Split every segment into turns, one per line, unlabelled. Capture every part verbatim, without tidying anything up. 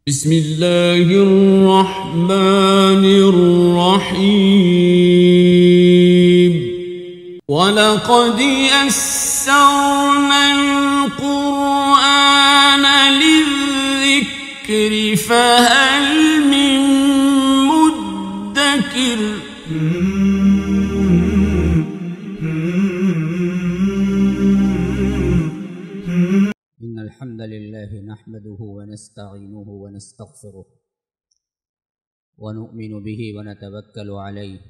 بسم الله الرحمن الرحيم وَلَقَدْ يَسَّرْنَا الْقُرْآنَ لِلذِّكْرِ فَهَلْ مِن مُّدَّكِرٍ
إن الحمد لله نحمده ونستعينه ونستغفره ونؤمن به ونتوكل عليه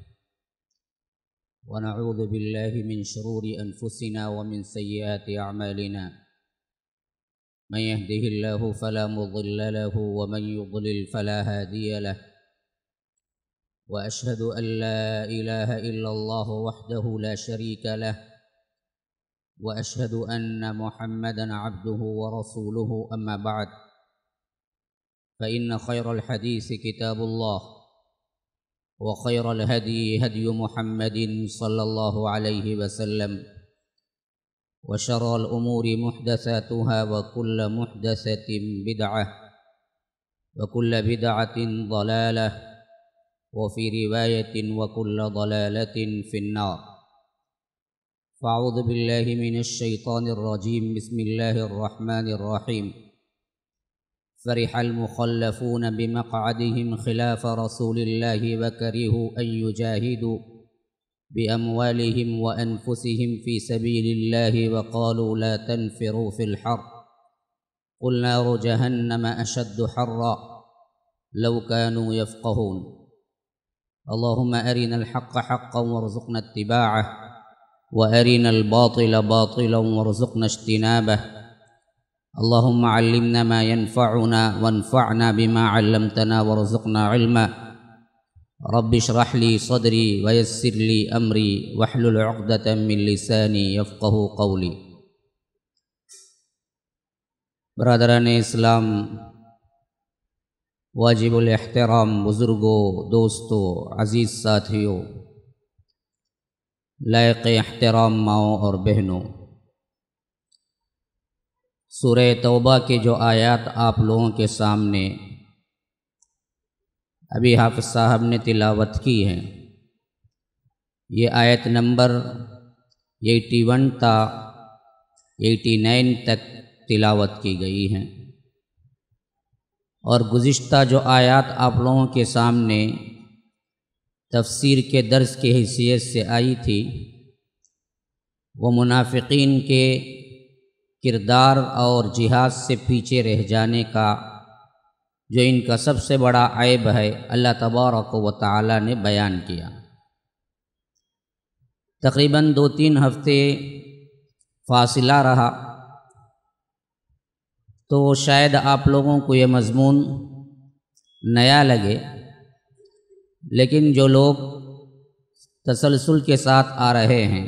ونعوذ بالله من شرور أنفسنا ومن سيئات أعمالنا من يهده الله فلا مضل له ومن يضلل فلا هادي له وأشهد أن لا إله إلا الله وحده لا شريك له وأشهد أن محمدًا عبده ورسوله أما بعد فإن خير الحديث كتاب الله وخير الهدي هدي محمد صلى الله عليه وسلم وشر الأمور محدثاتها وكل محدثة بدعة وكل بدعة ضلالة وفي رواية وكل ضلالة في النار فأعوذ بالله من الشيطان الرجيم بسم الله الرحمن الرحيم فرح المخلفون بمقعدهم خلاف رسول الله وكرهوا أن يجاهدوا بأموالهم وأنفسهم في سبيل الله وقالوا لا تنفروا في الحر قل نار جهنم أشد حرا لو كانوا يفقهون اللهم أرنا الحق حقا وارزقنا اتباعه وأرنا الباطل باطلا وارزقنا اجتنابه اللهم علمنا ما ينفعنا وانفعنا بما علمتنا وارزقنا علما رب اشرح لي صدري ويسر لي أمري واحلل عقدة من لساني يفقه قولي برادران اسلام، واجب الاحترام بزرگوں، دوستوں، عزیز ساتھیوں، لائق احترام ماؤں اور بہنوں، سورہ توبہ کے جو آیات آپ لوگوں کے سامنے ابھی حافظ صاحب نے تلاوت کی ہیں، یہ آیت نمبر ایٹی ون تا ایٹی نائن تک تلاوت کی گئی ہیں، اور گزشتہ جو آیات آپ لوگوں کے سامنے تفسیر کے درس کی حیثیت سے آئی تھی وہ منافقین کے کردار اور جہاد سے پیچھے رہ جانے کا جو ان کا سب سے بڑا عیب ہے اللہ تبارک و تعالی نے بیان کیا۔ تقریباً دو تین ہفتے فاصلہ رہا تو شاید آپ لوگوں کو یہ مضمون نیا لگے، لیکن جو لوگ تسلسل کے ساتھ آ رہے ہیں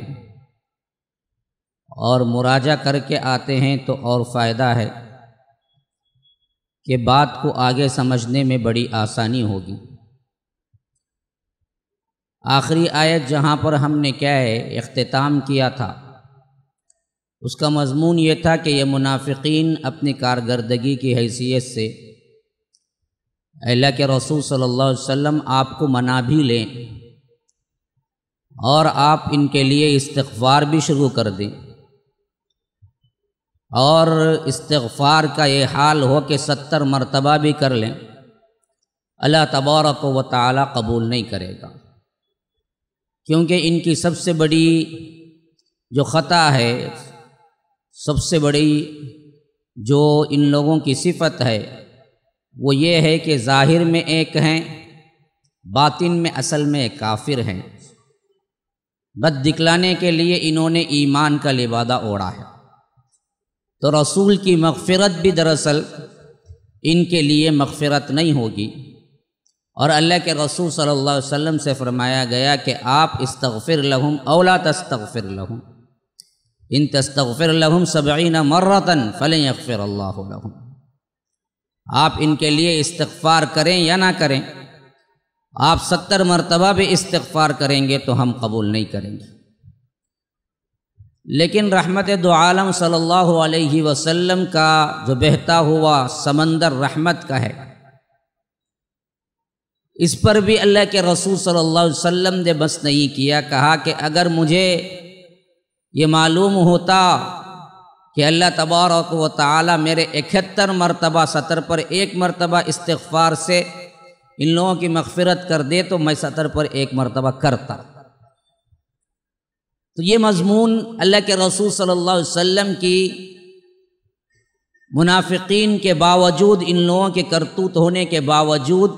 اور مراجعہ کر کے آتے ہیں تو اور فائدہ ہے کہ بات کو آگے سمجھنے میں بڑی آسانی ہوگی۔ آخری آیت جہاں پر ہم نے کیا ہے اختتام کیا تھا، اس کا مضمون یہ تھا کہ یہ منافقین اپنی کارکردگی کی حیثیت سے اللہ کے رسول صلی اللہ علیہ وسلم آپ کو منا بھی لیں اور آپ ان کے لیے استغفار بھی شروع کر دیں، اور استغفار کا یہ حال ہو کہ ستر مرتبہ بھی کر لیں، اللہ تبارک و تعالی قبول نہیں کرے گا، کیونکہ ان کی سب سے بڑی جو خطا ہے، سب سے بڑی جو ان لوگوں کی صفت ہے وہ یہ ہے کہ ظاہر میں ایک ہیں، باطن میں اصل میں ایک کافر ہیں۔ بد دکھلانے کے لیے انہوں نے ایمان کا لبادہ اوڑھا ہے، تو رسول کی مغفرت بھی دراصل ان کے لیے مغفرت نہیں ہوگی، اور اللہ کے رسول صلی اللہ علیہ وسلم سے فرمایا گیا کہ آپ استغفر لہم او لا تستغفر لہم ان تستغفر لہم سبعین مرۃ فلن یغفر اللہ لہم، آپ ان کے لیے استغفار کریں یا نہ کریں، آپ ستر مرتبہ بھی استغفار کریں گے تو ہم قبول نہیں کریں گے۔ لیکن رحمت دو عالم صلی اللہ علیہ وسلم کا جو بہتا ہوا سمندر رحمت کا ہے، اس پر بھی اللہ کے رسول صلی اللہ علیہ وسلم نے بس نہیں کیا، کہا کہ اگر مجھے یہ معلوم ہوتا کہ اللہ تبارک و تعالی میرے اکہتر مرتبہ ستر پر ایک مرتبہ استغفار سے ان لوگوں کی مغفرت کر دے تو میں ستر پر ایک مرتبہ کرتا۔ تو یہ مضمون اللہ کے رسول صلی اللہ علیہ وسلم کی منافقین کے باوجود، ان لوگوں کے کرتوت ہونے کے باوجود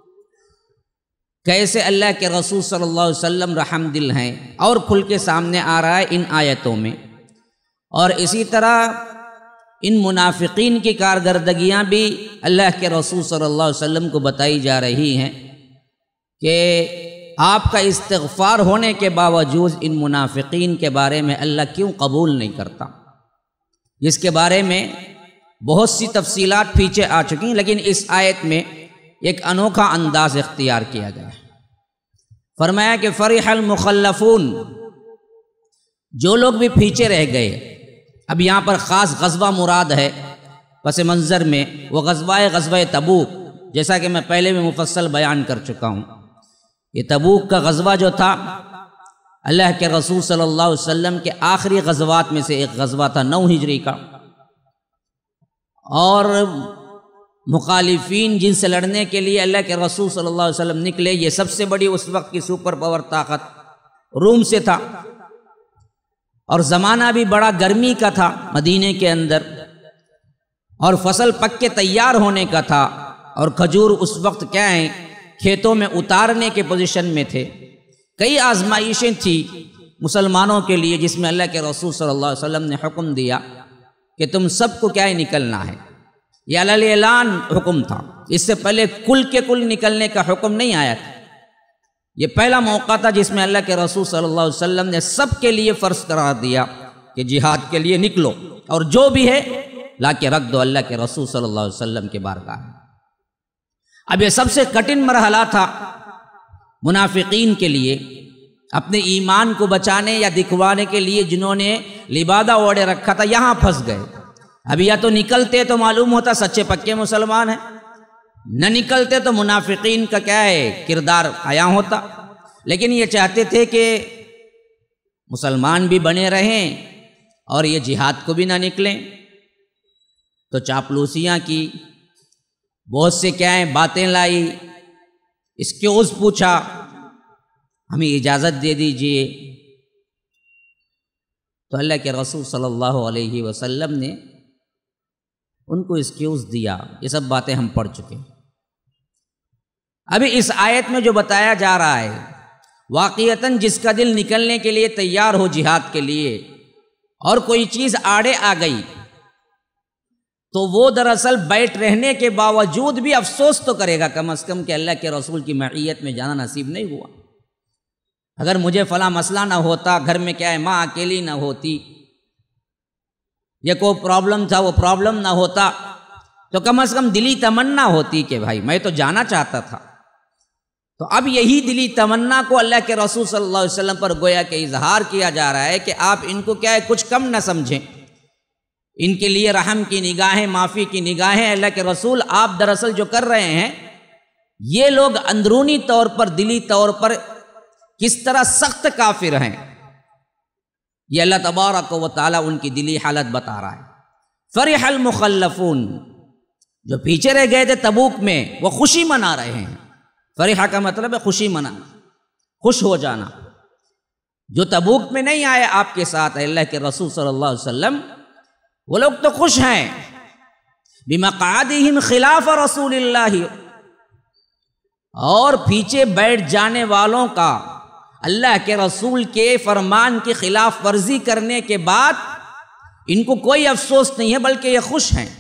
کیسے اللہ کے رسول صلی اللہ علیہ وسلم رحم دل ہیں اور کھل کے سامنے آ رہا ہے ان آیتوں میں۔ اور اسی طرح ان منافقین کی کارکردگیاں بھی اللہ کے رسول صلی اللہ علیہ وسلم کو بتائی جا رہی ہیں کہ آپ کا استغفار ہونے کے باوجود ان منافقین کے بارے میں اللہ کیوں قبول نہیں کرتا، جس کے بارے میں بہت سی تفصیلات پیچھے آ چکی ہیں، لیکن اس آیت میں ایک انوکھا انداز اختیار کیا گیا ہے۔ فرمایا کہ فرح المخلفون، جو لوگ بھی پیچھے رہ گئے، اب یہاں پر خاص غزوہ مراد ہے پس منظر میں، وہ غزوہ غزوہ تبوک، جیسا کہ میں پہلے بھی مفصل بیان کر چکا ہوں۔ یہ تبوک کا غزوہ جو تھا اللہ کے رسول صلی اللہ علیہ وسلم کے آخری غزوات میں سے ایک غزوہ تھا، نو ہجری کا، اور مخالفین جن سے لڑنے کے لیے اللہ کے رسول صلی اللہ علیہ وسلم نکلے، یہ سب سے بڑی اس وقت کی سپر پاور طاقت روم سے تھا، اور زمانہ بھی بڑا گرمی کا تھا مدینے کے اندر، اور فصل پک کے تیار ہونے کا تھا، اور کھجور اس وقت کیا ہیں کھیتوں میں اتارنے کے پوزیشن میں تھے۔ کئی آزمائشیں تھیں مسلمانوں کے لیے، جس میں اللہ کے رسول صلی اللہ علیہ وسلم نے حکم دیا کہ تم سب کو کیا ہے نکلنا ہے۔ یہ علی اعلان حکم تھا، اس سے پہلے کل کے کل نکلنے کا حکم نہیں آیا تھا۔ یہ پہلا موقع تھا جس میں اللہ کے رسول صلی اللہ علیہ وسلم نے سب کے لیے فرض قرار دیا کہ جہاد کے لیے نکلو، اور جو بھی ہے لا کے رکھ دو اللہ کے رسول صلی اللہ علیہ وسلم کے بارگاہ میں۔ اب یہ سب سے کٹھن مرحلہ تھا منافقین کے لیے، اپنے ایمان کو بچانے یا دکھوانے کے لیے جنہوں نے لبادہ اوڑے رکھا تھا، یہاں پھنس گئے۔ اب یا تو نکلتے تو معلوم ہوتا سچے پکے مسلمان ہیں، نہ نکلتے تو منافقین کا کیا ہے کردار عیاں ہوتا۔ لیکن یہ چاہتے تھے کہ مسلمان بھی بنے رہیں اور یہ جہاد کو بھی نہ نکلیں، تو چاپلوسیاں کی، بہت سے کیا ہیں باتیں لائی، اسکیوز پوچھا، ہمیں اجازت دے دیجئے۔ تو اللہ کے رسول صلی اللہ علیہ وسلم نے ان کو اسکیوز دیا۔ یہ سب باتیں ہم پڑھ چکے۔ ابھی اس آیت میں جو بتایا جا رہا ہے، واقعتاً جس کا دل نکلنے کے لیے تیار ہو جہاد کے لیے، اور کوئی چیز آڑے آ گئی، تو وہ دراصل بیٹھ رہنے کے باوجود بھی افسوس تو کرے گا کم از کم کہ اللہ کے رسول کی معیت میں جانا نصیب نہیں ہوا۔ اگر مجھے فلاں مسئلہ نہ ہوتا، گھر میں کیا ہے ماں اکیلی نہ ہوتی، یا کوئی پرابلم تھا وہ پرابلم نہ ہوتا، تو کم از کم دلی تمنا ہوتی کہ بھائی میں تو جانا چاہتا تھا۔ تو اب یہی دلی تمنا کو اللہ کے رسول صلی اللہ علیہ وسلم پر گویا کہ اظہار کیا جا رہا ہے کہ آپ ان کو کیا ہے کچھ کم نہ سمجھیں، ان کے لیے رحم کی نگاہیں، معافی کی نگاہیں۔ اللہ کے رسول آپ دراصل جو کر رہے ہیں، یہ لوگ اندرونی طور پر دلی طور پر کس طرح سخت کافر ہیں، یہ اللہ تبارک و تعالیٰ ان کی دلی حالت بتا رہا ہے۔ فرح المخلفون، جو پیچھے رہ گئے تھے تبوک میں، وہ خوشی منا رہے ہیں۔ فرحہ کا مطلب ہے خوشی منانا، خوش ہو جانا۔ جو تبوک میں نہیں آئے آپ کے ساتھ اللہ کے رسول صلی اللہ علیہ وسلم، وہ لوگ تو خوش ہیں بمقعدہم خلاف رسول اللہ، اور پیچھے بیٹھ جانے والوں کا اللہ کے رسول کے فرمان کی خلاف ورزی کرنے کے بعد ان کو کوئی افسوس نہیں ہے، بلکہ یہ خوش ہیں۔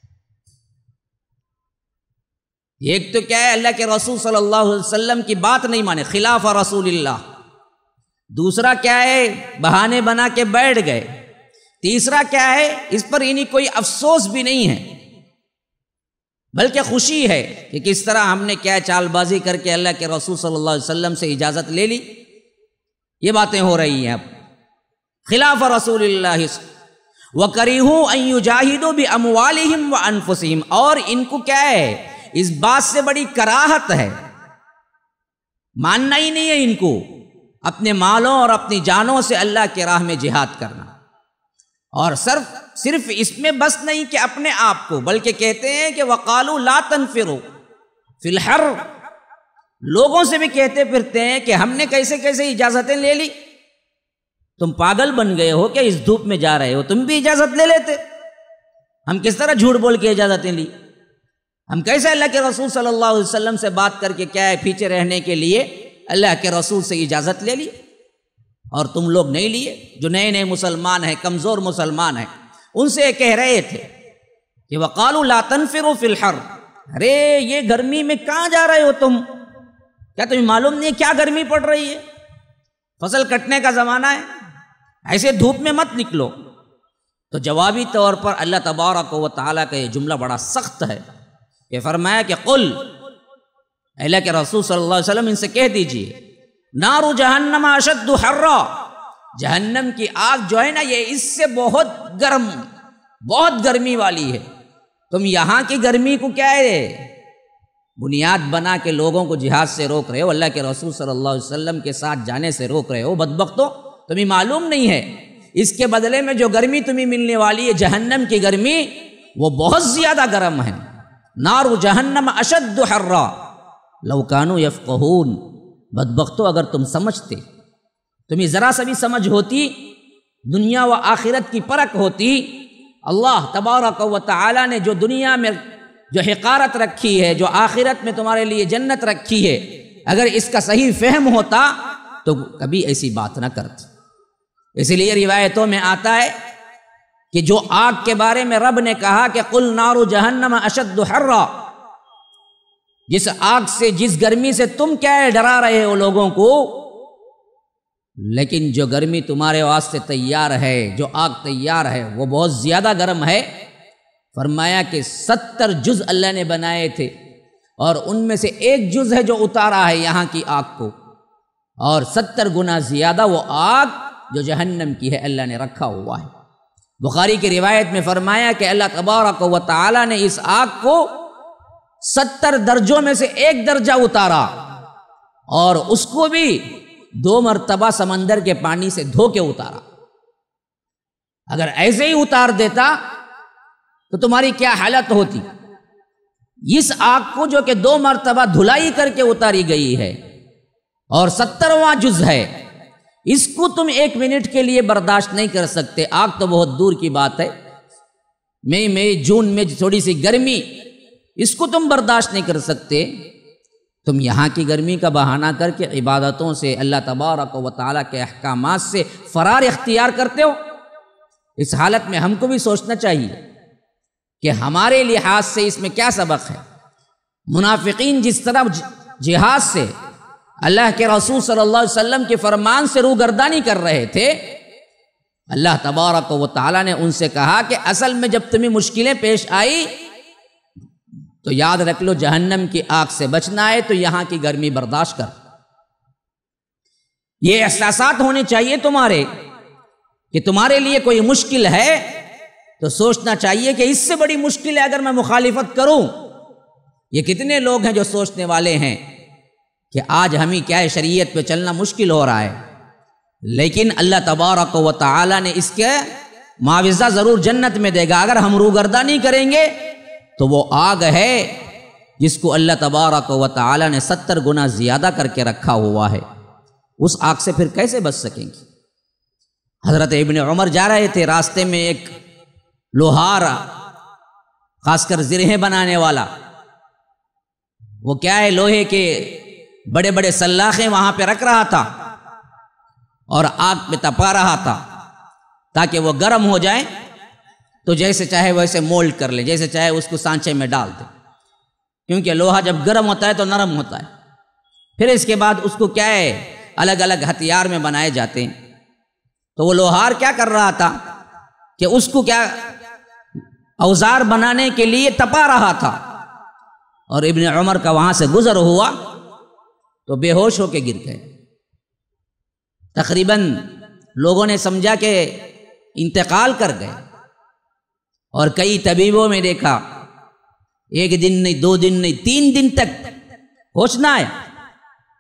ایک تو کیا ہے اللہ کے رسول صلی اللہ علیہ وسلم کی بات نہیں مانے، خلاف رسول اللہ۔ دوسرا کیا ہے بہانے بنا کے بیٹھ گئے۔ تیسرا کیا ہے اس پر انہیں کوئی افسوس بھی نہیں ہے، بلکہ خوشی ہے کہ کس طرح ہم نے کیا چال بازی کر کے اللہ کے رسول صلی اللہ علیہ وسلم سے اجازت لے لی۔ یہ باتیں ہو رہی ہیں اب خلاف رسول اللہ۔ وَكَرِهُوا أَن يُجَاهِدُوا بِأَمْوَالِهِمْ وَأَنفُسِهِمْ، اور ان کو کیا ہے اس بات سے بڑی کراہت ہے ماننا ہی نہیں ہے ان کو اپنے مالوں اور اپنی جانوں سے اللہ کی راہ میں جہاد کرنا، اور صرف صرف اس میں بس نہیں کہ اپنے آپ کو، بلکہ کہتے ہیں کہ وَقَالُوا لَا تَنْفِرُوا فِي الْحَرِّ، لوگوں سے بھی کہتے پھرتے ہیں کہ ہم نے کیسے کیسے اجازتیں لے لی، تم پاگل بن گئے ہو کہ اس دھوپ میں جا رہے ہو، تم بھی اجازت لے لیتے، ہم کس طرح جھوٹ بول کے اجازتیں لی، ہم کیسے اللہ کے رسول صلی اللہ علیہ وسلم سے بات کر کے کیا ہے پیچھے رہنے کے لیے اللہ کے رسول سے اجازت لے لی، اور تم لوگ نہیں لیے جو نئے نئے مسلمان ہیں، کمزور مسلمان ہیں، ان سے کہہ رہے تھے کہ وَقَالُوا لَا تَنْفِرُوا فِي الْحَرِّ، ارے یہ گرمی میں کہاں جا رہے ہو تم، کیا تمہیں معلوم نہیں کیا گرمی پڑ رہی ہے، فصل کٹنے کا زمانہ ہے، ایسے دھوپ میں مت نکلو۔ تو جوابی طور پر اللہ تبارک و تعالیٰ کا یہ جملہ بڑا سخت ہے کہ فرمایا کہ قل، اللہ کے رسول صلی اللہ علیہ وسلم ان سے کہہ دیجئے نار جہنم اشد حرا، جہنم کی آگ جو ہے نا یہ اس سے بہت گرم، بہت گرمی والی ہے، تم یہاں کی گرمی کو کیا ہے بنیاد بنا کے لوگوں کو جہاد سے روک رہے ہو، اللہ کے رسول صلی اللہ علیہ وسلم کے ساتھ جانے سے روک رہے ہو، بدبختو تمہیں معلوم نہیں ہے اس کے بدلے میں جو گرمی تمہیں ملنے والی ہے جہنم کی گرمی وہ بہت زیادہ گرم ہے۔ نار جہنم اشد حرا لو کانوا یفقہون، بدبختو اگر تم سمجھتے، تمہیں ذرا سا بھی سمجھ ہوتی، دنیا و آخرت کی پرکھ ہوتی، اللہ تبارک و تعالی نے جو دنیا میں جو حقارت رکھی ہے، جو آخرت میں تمہارے لیے جنت رکھی ہے، اگر اس کا صحیح فہم ہوتا تو کبھی ایسی بات نہ کرتے۔ اسی لیے روایتوں میں آتا ہے کہ جو آگ کے بارے میں رب نے کہا کہ قل نار جہنم اشد حرا، جس آگ سے، جس گرمی سے تم کیا ہے ڈرا رہے ہو لوگوں کو، لیکن جو گرمی تمہارے واسطے تیار ہے، جو آگ تیار ہے وہ بہت زیادہ گرم ہے۔ فرمایا کہ ستر جز اللہ نے بنائے تھے، اور ان میں سے ایک جز ہے جو اتارا ہے یہاں کی آگ کو، اور ستر گنا زیادہ وہ آگ جو جہنم کی ہے اللہ نے رکھا ہوا ہے۔ بخاری کی روایت میں فرمایا کہ اللہ تبارک و تعالی نے اس آگ کو ستر درجوں میں سے ایک درجہ اتارا، اور اس کو بھی دو مرتبہ سمندر کے پانی سے دھو کے اتارا۔ اگر ایسے ہی اتار دیتا تو تمہاری کیا حالت ہوتی؟ اس آگ کو جو کہ دو مرتبہ دھلائی کر کے اتاری گئی ہے اور سترواں جز ہے، اس کو تم ایک منٹ کے لیے برداشت نہیں کر سکتے، آگ تو بہت دور کی بات ہے، مئی مئی جون میں تھوڑی سی گرمی اس کو تم برداشت نہیں کر سکتے، تم یہاں کی گرمی کا بہانہ کر کے عبادتوں سے، اللہ تبارک و تعالیٰ کے احکامات سے فرار اختیار کرتے ہو۔ اس حالت میں ہم کو بھی سوچنا چاہیے کہ ہمارے لحاظ سے اس میں کیا سبق ہے۔ منافقین جس طرح جہاد سے، اللہ کے رسول صلی اللہ علیہ وسلم کے فرمان سے روگردانی کر رہے تھے، اللہ تبارک و تعالیٰ نے ان سے کہا کہ اصل میں جب تمہیں مشکلیں پیش آئی تو یاد رکھ لو جہنم کی آگ سے بچنا ہے تو یہاں کی گرمی برداشت کر۔ یہ احساسات ہونے چاہیے تمہارے کہ تمہارے لیے کوئی مشکل ہے تو سوچنا چاہیے کہ اس سے بڑی مشکل ہے اگر میں مخالفت کروں۔ یہ کتنے لوگ ہیں جو سوچنے والے ہیں کہ آج ہمیں کیا ہے شریعت پہ چلنا مشکل ہو رہا ہے، لیکن اللہ تبارک و تعالی نے اس کے معاوضہ ضرور جنت میں دے گا۔ اگر ہم روگردانی کریں گے تو وہ آگ ہے جس کو اللہ تبارک و تعالی نے ستر گنا زیادہ کر کے رکھا ہوا ہے، اس آگ سے پھر کیسے بچ سکیں گے؟ حضرت ابن عمر جا رہے تھے، راستے میں ایک لوہار، خاص کر زرہیں بنانے والا، وہ کیا ہے لوہے کے بڑے بڑے سلاخیں وہاں پہ رکھ رہا تھا اور آگ پہ تپا رہا تھا تاکہ وہ گرم ہو جائے تو جیسے چاہے ویسے مولڈ کر لے، جیسے چاہے اس کو سانچے میں ڈال دے، کیونکہ لوہا جب گرم ہوتا ہے تو نرم ہوتا ہے۔ پھر اس کے بعد اس کو کیا ہے الگ الگ ہتھیار میں بنائے جاتے ہیں۔ تو وہ لوہار کیا کر رہا تھا کہ اس کو کیا اوزار بنانے کے لیے تپا رہا تھا، اور ابن عمر کا وہاں سے گزر ہوا تو بے ہوش ہو کے گر گئے۔ تقریباً لوگوں نے سمجھا کہ انتقال کر گئے، اور کئی طبیبوں میں دیکھا ایک دن نہیں، دو دن نہیں، تین دن تک ہوش نہ آیا۔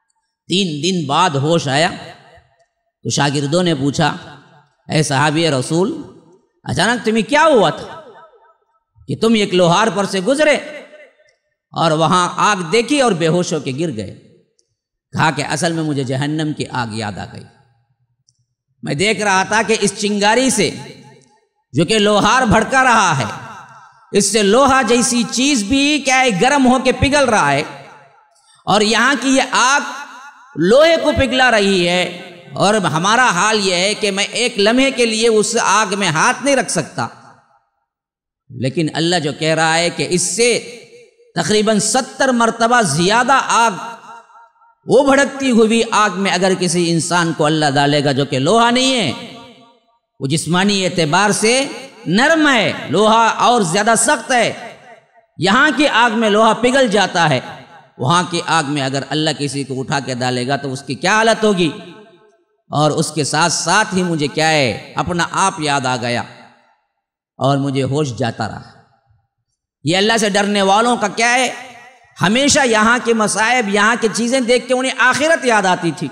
تین دن بعد ہوش آیا تو شاگردوں نے پوچھا اے صحابی رسول اچانک تمہیں کیا ہوا تھا کہ تم ایک لوہار پر سے گزرے اور وہاں آگ دیکھی اور بے ہوش ہو کے گر گئے؟ کہا کہ اصل میں مجھے جہنم کی آگ یاد آ گئی۔ میں دیکھ رہا تھا کہ اس چنگاری سے جو کہ لوہار بھڑکا رہا ہے، اس سے لوہا جیسی چیز بھی کیا ہے گرم ہو کے پگھل رہا ہے، اور یہاں کی یہ آگ لوہے کو پگھلا رہی ہے، اور ہمارا حال یہ ہے کہ میں ایک لمحے کے لیے اس آگ میں ہاتھ نہیں رکھ سکتا۔ لیکن اللہ جو کہہ رہا ہے کہ اس سے تقریباً ستر مرتبہ زیادہ آگ، وہ بھڑکتی ہوئی آگ میں اگر کسی انسان کو اللہ ڈالے گا جو کہ لوہا نہیں ہے، وہ جسمانی اعتبار سے نرم ہے، لوہا اور زیادہ سخت ہے، یہاں کی آگ میں لوہا پگھل جاتا ہے، وہاں کی آگ میں اگر اللہ کسی کو اٹھا کے ڈالے گا تو اس کی کیا حالت ہوگی؟ اور اس کے ساتھ ساتھ ہی مجھے کیا ہے اپنا آپ یاد آ گیا اور مجھے ہوش جاتا رہا۔ یہ اللہ سے ڈرنے والوں کا کیا ہے، ہمیشہ یہاں کے مصائب، یہاں کی چیزیں دیکھ کے انہیں آخرت یاد آتی تھی،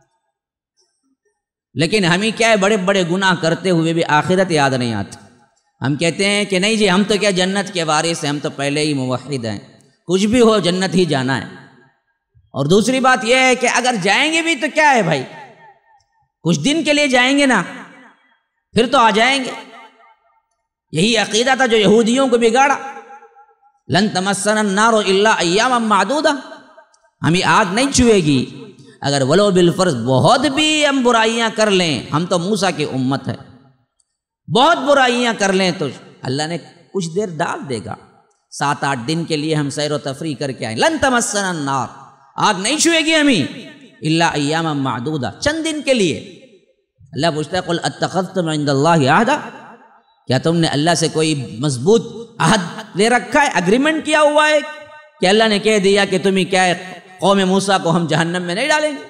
لیکن ہمیں کیا ہے بڑے بڑے گناہ کرتے ہوئے بھی آخرت یاد نہیں آتی۔ ہم کہتے ہیں کہ نہیں جی ہم تو کیا جنت کے وارث ہیں، ہم تو پہلے ہی موحد ہیں، کچھ بھی ہو جنت ہی جانا ہے۔ اور دوسری بات یہ ہے کہ اگر جائیں گے بھی تو کیا ہے بھائی، کچھ دن کے لیے جائیں گے نا، پھر تو آ جائیں گے۔ یہی عقیدہ تھا جو یہودیوں کو بگاڑا، لن تمسنا النار الا ایاما معدودہ، ہمیں آگ نہیں چھوئے گی اگر ولو بالفرض بہت بھی ہم برائیاں کر لیں۔ ہم تو موسیٰ کی امت ہے، بہت برائیاں کر لیں تو اللہ نے کچھ دیر ڈال دے گا، سات آٹھ دن کے لیے ہم سیر و تفریح کر کے آئیں، لن تمسنا النار، آگ نہیں چھوئے گی ہمیں الا ایاما معدودہ، چند دن کے لیے۔ اللہ پوچھتا ہے قل اتخذتم عند اللہ عہدا، کیا تم نے اللہ سے کوئی مضبوط عہد لے رکھا ہے، اگریمنٹ کیا ہوا ہے کہ اللہ نے کہہ دیا کہ تمہیں کیا ہے قوم موسیٰ کو ہم جہنم میں نہیں ڈالیں گے؟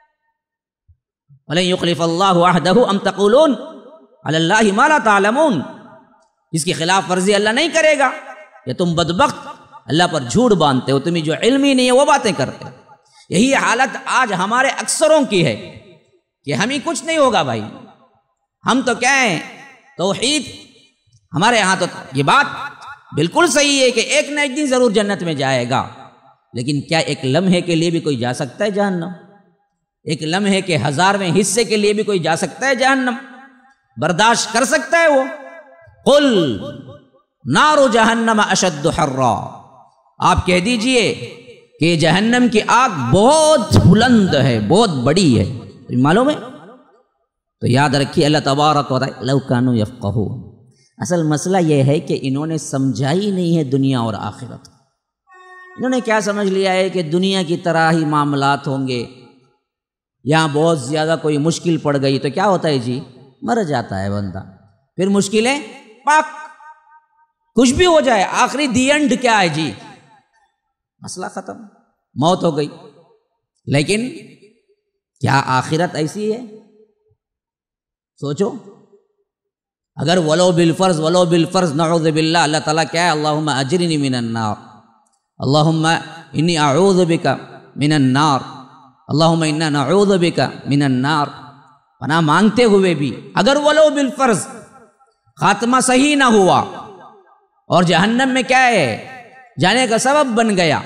وَلَن يُخْلِفَ اللَّهُ عَهْدَهُ أَمْ تَقُولُونَ عَلَى اللَّهِ مَا لَا تَعْلَمُونَ، اس کی خلاف ورزی اللہ نہیں کرے گا کہ تم بدبخت اللہ پر جھوٹ باندھتے ہو، تمہیں جو علم ہی نہیں ہے وہ باتیں کرتے ہو۔ یہی حالت آج ہمارے اکثروں کی ہے کہ ہمیں کچھ نہیں ہوگا بھائی، ہم تو کیا ہیں توحید، ہمارے ہاں تو یہ بات بالکل صحیح ہے کہ ایک نہ ایک دن ضرور جنت میں جائے گا، لیکن کیا ایک لمحے کے لیے بھی کوئی جا سکتا ہے جہنم؟ ایک لمحے کے ہزارویں حصے کے لیے بھی کوئی جا سکتا ہے جہنم؟ برداشت کر سکتا ہے وہ؟ قل نار جہنم اشد حرا، آپ کہہ دیجئے کہ جہنم کی آگ بہت بلند ہے، بہت بڑی ہے، معلوم ہے؟ تو یاد رکھیے اللہ تبارک و تعالی لو کانوا یفقہون، اصل مسئلہ یہ ہے کہ انہوں نے سمجھا ہی نہیں ہے دنیا اور آخرت۔ انہوں نے کیا سمجھ لیا ہے کہ دنیا کی طرح ہی معاملات ہوں گے، یہاں بہت زیادہ کوئی مشکل پڑ گئی تو کیا ہوتا ہے جی، مر جاتا ہے بندہ، پھر مشکلیں پاک، کچھ بھی ہو جائے آخری دی اینڈ کیا ہے جی، مسئلہ ختم، موت ہو گئی۔ لیکن کیا آخرت ایسی ہے؟ سوچو، اگر ولو بالفرض ولو بالفرض نعوذ باللہ، اللہ تعالیٰ کیا ہے اللہم اجرنی من النار، اللہم انی اعوذ بک من النار، اللہم انا نعوذ بک من النار، پناہ مانگتے ہوئے بھی اگر ولو بالفرض خاتمہ صحیح نہ ہوا اور جہنم میں کیا ہے جانے کا سبب بن گیا،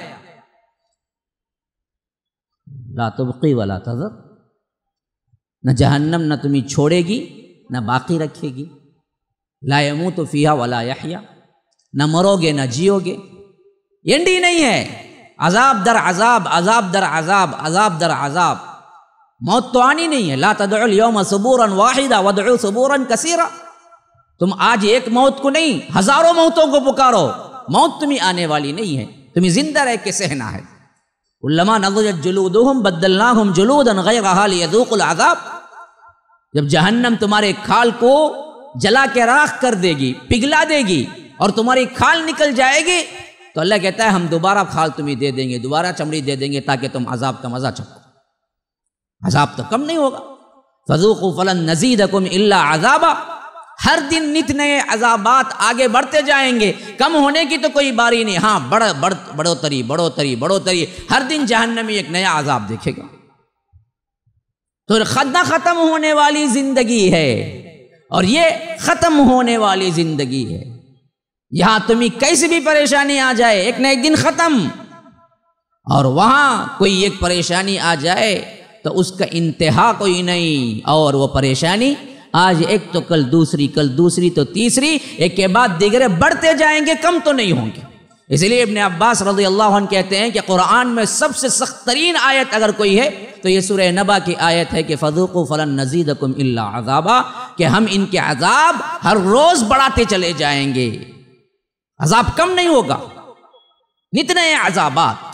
لا تبقی ولا تذر، نہ جہنم نہ تمہیں چھوڑے گی نہ باقی رکھے گی، لا یموت فیہا ولا یحیا، نہ مرو گے نہ جیو گے، اینڈ ہی نہیں ہے، عذاب در عذاب، عذاب در عذاب، عذاب در عذاب، موت تو آنی نہیں ہے۔ لا تدعوا اليوم ثبورا واحدا وادعوا ثبورا کثیرا، تم آج ایک موت کو نہیں ہزاروں موتوں کو پکارو، موت تمہیں آنے والی نہیں ہے، تمہیں زندہ رہ کے سہنا ہے۔ کلما نضجت جلودہم بدلناہم جلودا غیرہا لیذوقوا العذاب، جب جہنم تمہارے کھال کو جلا کے راکھ کر دے گی، پگھلا دے گی اور تمہاری کھال نکل جائے گی تو اللہ کہتا ہے ہم دوبارہ کھال تمہیں دے دیں گے، دوبارہ چمڑی دے دیں گے تاکہ تم عذاب کا مزہ چکھو، عذاب تو کم نہیں ہوگا۔ فذوقوا فلن نزیدکم الا عذابا، ہر دن نت نئے عذابات آگے بڑھتے جائیں گے، کم ہونے کی تو کوئی باری نہیں، ہاں بڑھ بڑھ بڑھوتری بڑھوتری بڑھوتری، ہر دن جہنمی ایک نیا عذاب دیکھے گا۔ تو نہ ختم ہونے والی زندگی ہے اور یہ ختم ہونے والی زندگی ہے. یہاں تمہیں کیسی بھی پریشانی آ جائے ایک نہ ایک دن ختم، اور وہاں کوئی ایک پریشانی آ جائے تو اس کا انتہا کوئی نہیں، اور وہ پریشانی آج ایک تو کل دوسری، کل دوسری تو تیسری، ایک کے بعد دیگرے بڑھتے جائیں گے، کم تو نہیں ہوں گے. اس لیے ابن عباس رضی اللہ عنہ کہتے ہیں کہ قرآن میں سب سے سخت ترین آیت اگر کوئی ہے تو یہ سورہ نبا کی آیت ہے کہ فذوقوا فلن نزیدکم الا عذابا، کہ ہم ان کے عذاب ہر روز بڑھاتے چلے جائیں گے، عذاب کم نہیں ہوگا. نتنے عذابات،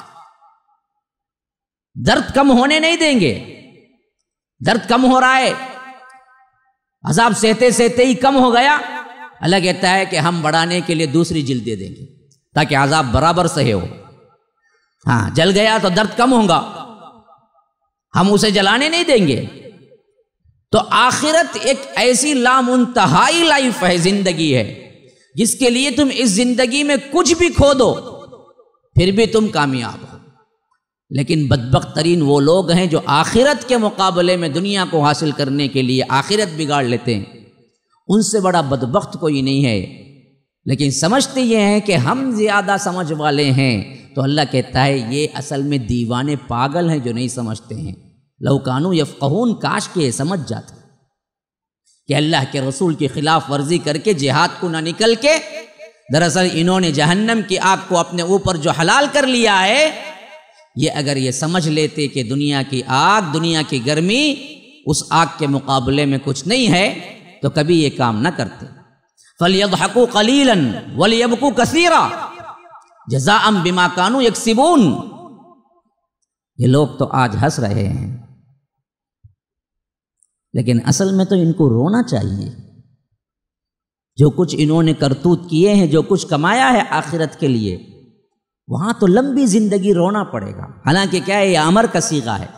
درد کم ہونے نہیں دیں گے. درد کم ہو رہا ہے، عذاب سہتے سہتے ہی کم ہو گیا، اللہ کہتا ہے کہ ہم بڑھانے کے لیے دوسری جلد دے دیں گے تاکہ عذاب برابر سہے ہو. ہاں جل گیا تو درد کم ہوگا، ہم اسے جلانے نہیں دیں گے. تو آخرت ایک ایسی لامنتہائی لائف ہے، زندگی ہے، جس کے لیے تم اس زندگی میں کچھ بھی کھو دو پھر بھی تم کامیاب ہو. لیکن بدبخت ترین وہ لوگ ہیں جو آخرت کے مقابلے میں دنیا کو حاصل کرنے کے لیے آخرت بگاڑ لیتے ہیں. ان سے بڑا بدبخت کوئی نہیں ہے، لیکن سمجھتے یہ ہیں کہ ہم زیادہ سمجھ والے ہیں. تو اللہ کہتا ہے یہ اصل میں دیوانے پاگل ہیں جو نہیں سمجھتے ہیں. لو کانوا یفقہون، کاش کے سمجھ جاتے کہ اللہ کے رسول کی خلاف ورزی کر کے جہاد کو نہ نکل کے دراصل انہوں نے جہنم کی آگ کو اپنے اوپر جو حلال کر لیا ہے، یہ اگر یہ سمجھ لیتے کہ دنیا کی آگ، دنیا کی گرمی اس آگ کے مقابلے میں کچھ نہیں ہے تو کبھی یہ کام نہ کرتے. فَلْيَضْحَكُوا قَلِيلًا وَلْيَبْكُوا كَثِيرًا جَزَاءً بِمَا كَانُوا يَكْسِبُونَ. یہ لوگ تو آج ہنس رہے ہیں، لیکن اصل میں تو ان کو رونا چاہیے. جو کچھ انہوں نے کرتوت کیے ہیں، جو کچھ کمایا ہے آخرت کے لیے، وہاں تو لمبی زندگی رونا پڑے گا. حالانکہ کیا ہے، یہ امر کا صیغہ ہے.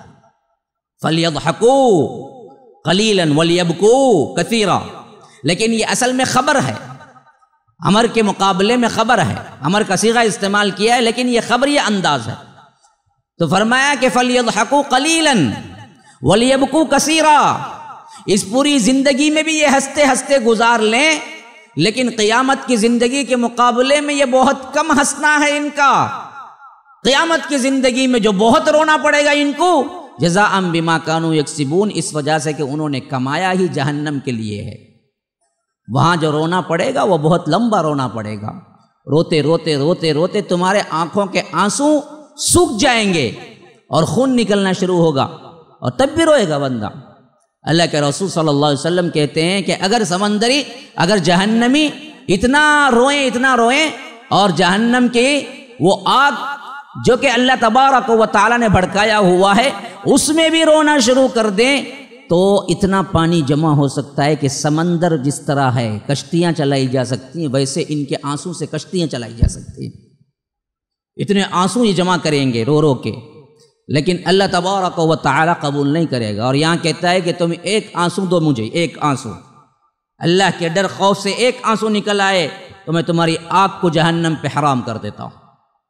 فَلْيَضْحَكُوا قَلِيلًا وَلْيَبْكُوا كَثِيرًا، لیکن یہ اصل میں خبر ہے، امر کے مقابلے میں خبر ہے. امر کا صیغہ استعمال کیا ہے لیکن یہ خبر، یہ انداز ہے. تو فرمایا کہ فَلْيَضْحَكُوا قَلِيلًا وَلْيَبْكُوا كَثِيرًا. اس پوری زندگی میں بھی یہ ہنستے ہنستے گزار لیں، لیکن قیامت کی زندگی کے مقابلے میں یہ بہت کم ہنسنا ہے ان کا. قیامت کی زندگی میں جو بہت رونا پڑے گا ان کو، جزاء بما كانوا يكسبون، اس وجہ سے کہ انہوں نے کمایا ہی جہنم کے لیے ہے. وہاں جو رونا پڑے گا وہ بہت لمبا رونا پڑے گا. روتے روتے روتے روتے تمہارے آنکھوں کے آنسو سوکھ جائیں گے اور خون نکلنا شروع ہوگا، اور تب بھی روئے گا بندہ. اللہ کے رسول صلی اللہ علیہ وسلم کہتے ہیں کہ اگر سمندری، اگر جہنمی اتنا روئیں اتنا روئیں اور جہنم کی وہ آگ جو کہ اللہ تبارک و تعالیٰ نے بھڑکایا ہوا ہے اس میں بھی رونا شروع کر دیں تو اتنا پانی جمع ہو سکتا ہے کہ سمندر جس طرح ہے کشتیاں چلائی جا سکتی ہیں، ویسے ان کے آنسو سے کشتیاں چلائی جا سکتی ہیں. اتنے آنسو یہ جمع کریں گے رو رو کے، لیکن اللہ تبارک و تعالیٰ قبول نہیں کرے گا. اور یہاں کہتا ہے کہ تم ایک آنسو دو مجھے، ایک آنسو. اللہ کے ڈر خوف سے ایک آنسو نکل آئے تو میں تمہاری آگ کو جہنم پہ حرام کر دیتا ہوں.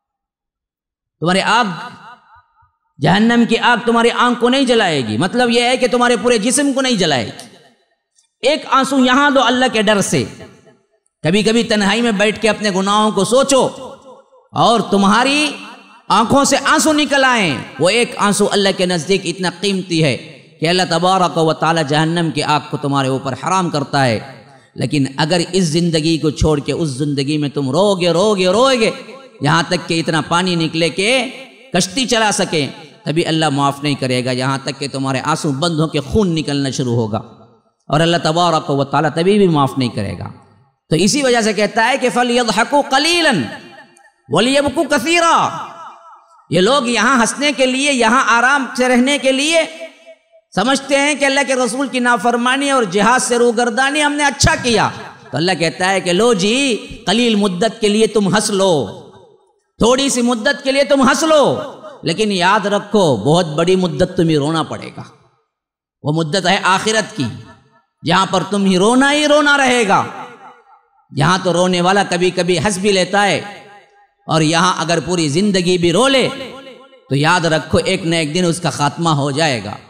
تمہاری آگ، جہنم کی آگ تمہاری آنکھ کو نہیں جلائے گی، مطلب یہ ہے کہ تمہارے پورے جسم کو نہیں جلائے گی. ایک آنسو یہاں دو اللہ کے ڈر سے. کبھی کبھی تنہائی میں بیٹھ کے اپنے گناہوں کو سوچو اور تمہاری آنکھوں سے آنسو نکل آئیں. وہ ایک آنسو اللہ کے نزدیک اتنا قیمتی ہے کہ اللہ تبارک و تعالی جہنم کی آگ کو تمہارے اوپر حرام کرتا ہے. لیکن اگر اس زندگی کو چھوڑ کے اس زندگی میں تم رو گے رو گے رو گے یہاں تک کہ اتنا پانی نکلے کہ کشتی چلا سکیں، تبھی اللہ معاف نہیں کرے گا، یہاں تک کہ تمہارے آنسو بند ہو کے خون نکلنا شروع ہوگا، اور اللہ تبارک و تعالی تبھی بھی معاف نہیں کرے گا. تو اسی وجہ سے کہتا ہے کہ فَلْيَضْحَكُوا قَلِيلًا وَلْيَبْكُوا كَثِيرًا. یہ لوگ یہاں ہنسنے کے لیے، یہاں آرام سے رہنے کے لیے سمجھتے ہیں کہ اللہ کے رسول کی نافرمانی اور جہاد سے روگردانی ہم نے اچھا کیا. تو اللہ کہتا ہے کہ لو جی قلیل مدت کے لیے تم ہنس لو، تھوڑی سی مدت کے لیے تم ہنس لو، لیکن یاد رکھو بہت بڑی مدت تمہیں رونا پڑے گا. وہ مدت ہے آخرت کی، جہاں پر تم ہی رونا ہی رونا رہے گا. یہاں تو رونے والا کبھی کبھی ہنس بھی لیتا ہے، اور یہاں اگر پوری زندگی بھی رو لے تو یاد رکھو ایک نہ ایک دن اس کا خاتمہ ہو جائے گا.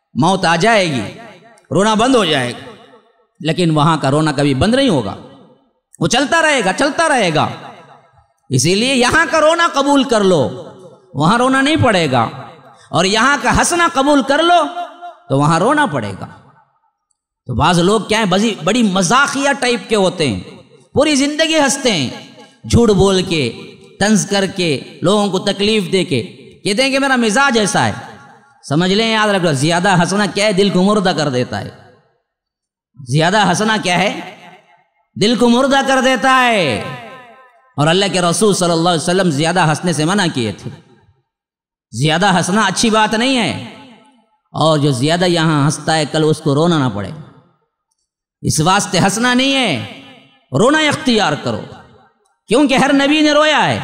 موت آ جائے گی، رونا بند ہو جائے گا، لیکن وہاں کا رونا کبھی بند نہیں ہوگا، وہ چلتا رہے گا چلتا رہے گا۔ اسی لیے یہاں کا رونا قبول کر لو، وہاں رونا نہیں پڑے گا، اور یہاں کا ہنسنا قبول کر لو تو وہاں رونا پڑے گا۔ تو بعض لوگ کیا ہیں، بڑی مزاحیہ ٹائپ کے ہوتے ہیں، پوری زندگی ہنستے ہیں، جھوٹ بول کے، طنز کر کے، لوگوں کو تکلیف دے کے، کہتے ہیں کہ میرا مزاج ایسا ہے۔ سمجھ لیں، یاد رکھو، زیادہ ہنسنا کیا ہے، دل کو مردہ کر دیتا ہے۔ زیادہ ہنسنا کیا ہے، دل کو مردہ کر دیتا ہے، اور اللہ کے رسول صلی اللہ علیہ وسلم زیادہ ہنسنے سے منع کیے تھے۔ زیادہ ہنسنا اچھی بات نہیں ہے، اور جو زیادہ یہاں ہنستا ہے کل اس کو رونا نہ پڑے، اس واسطے ہنسنا نہیں ہے، رونا اختیار کرو، کیونکہ ہر نبی نے رویا ہے،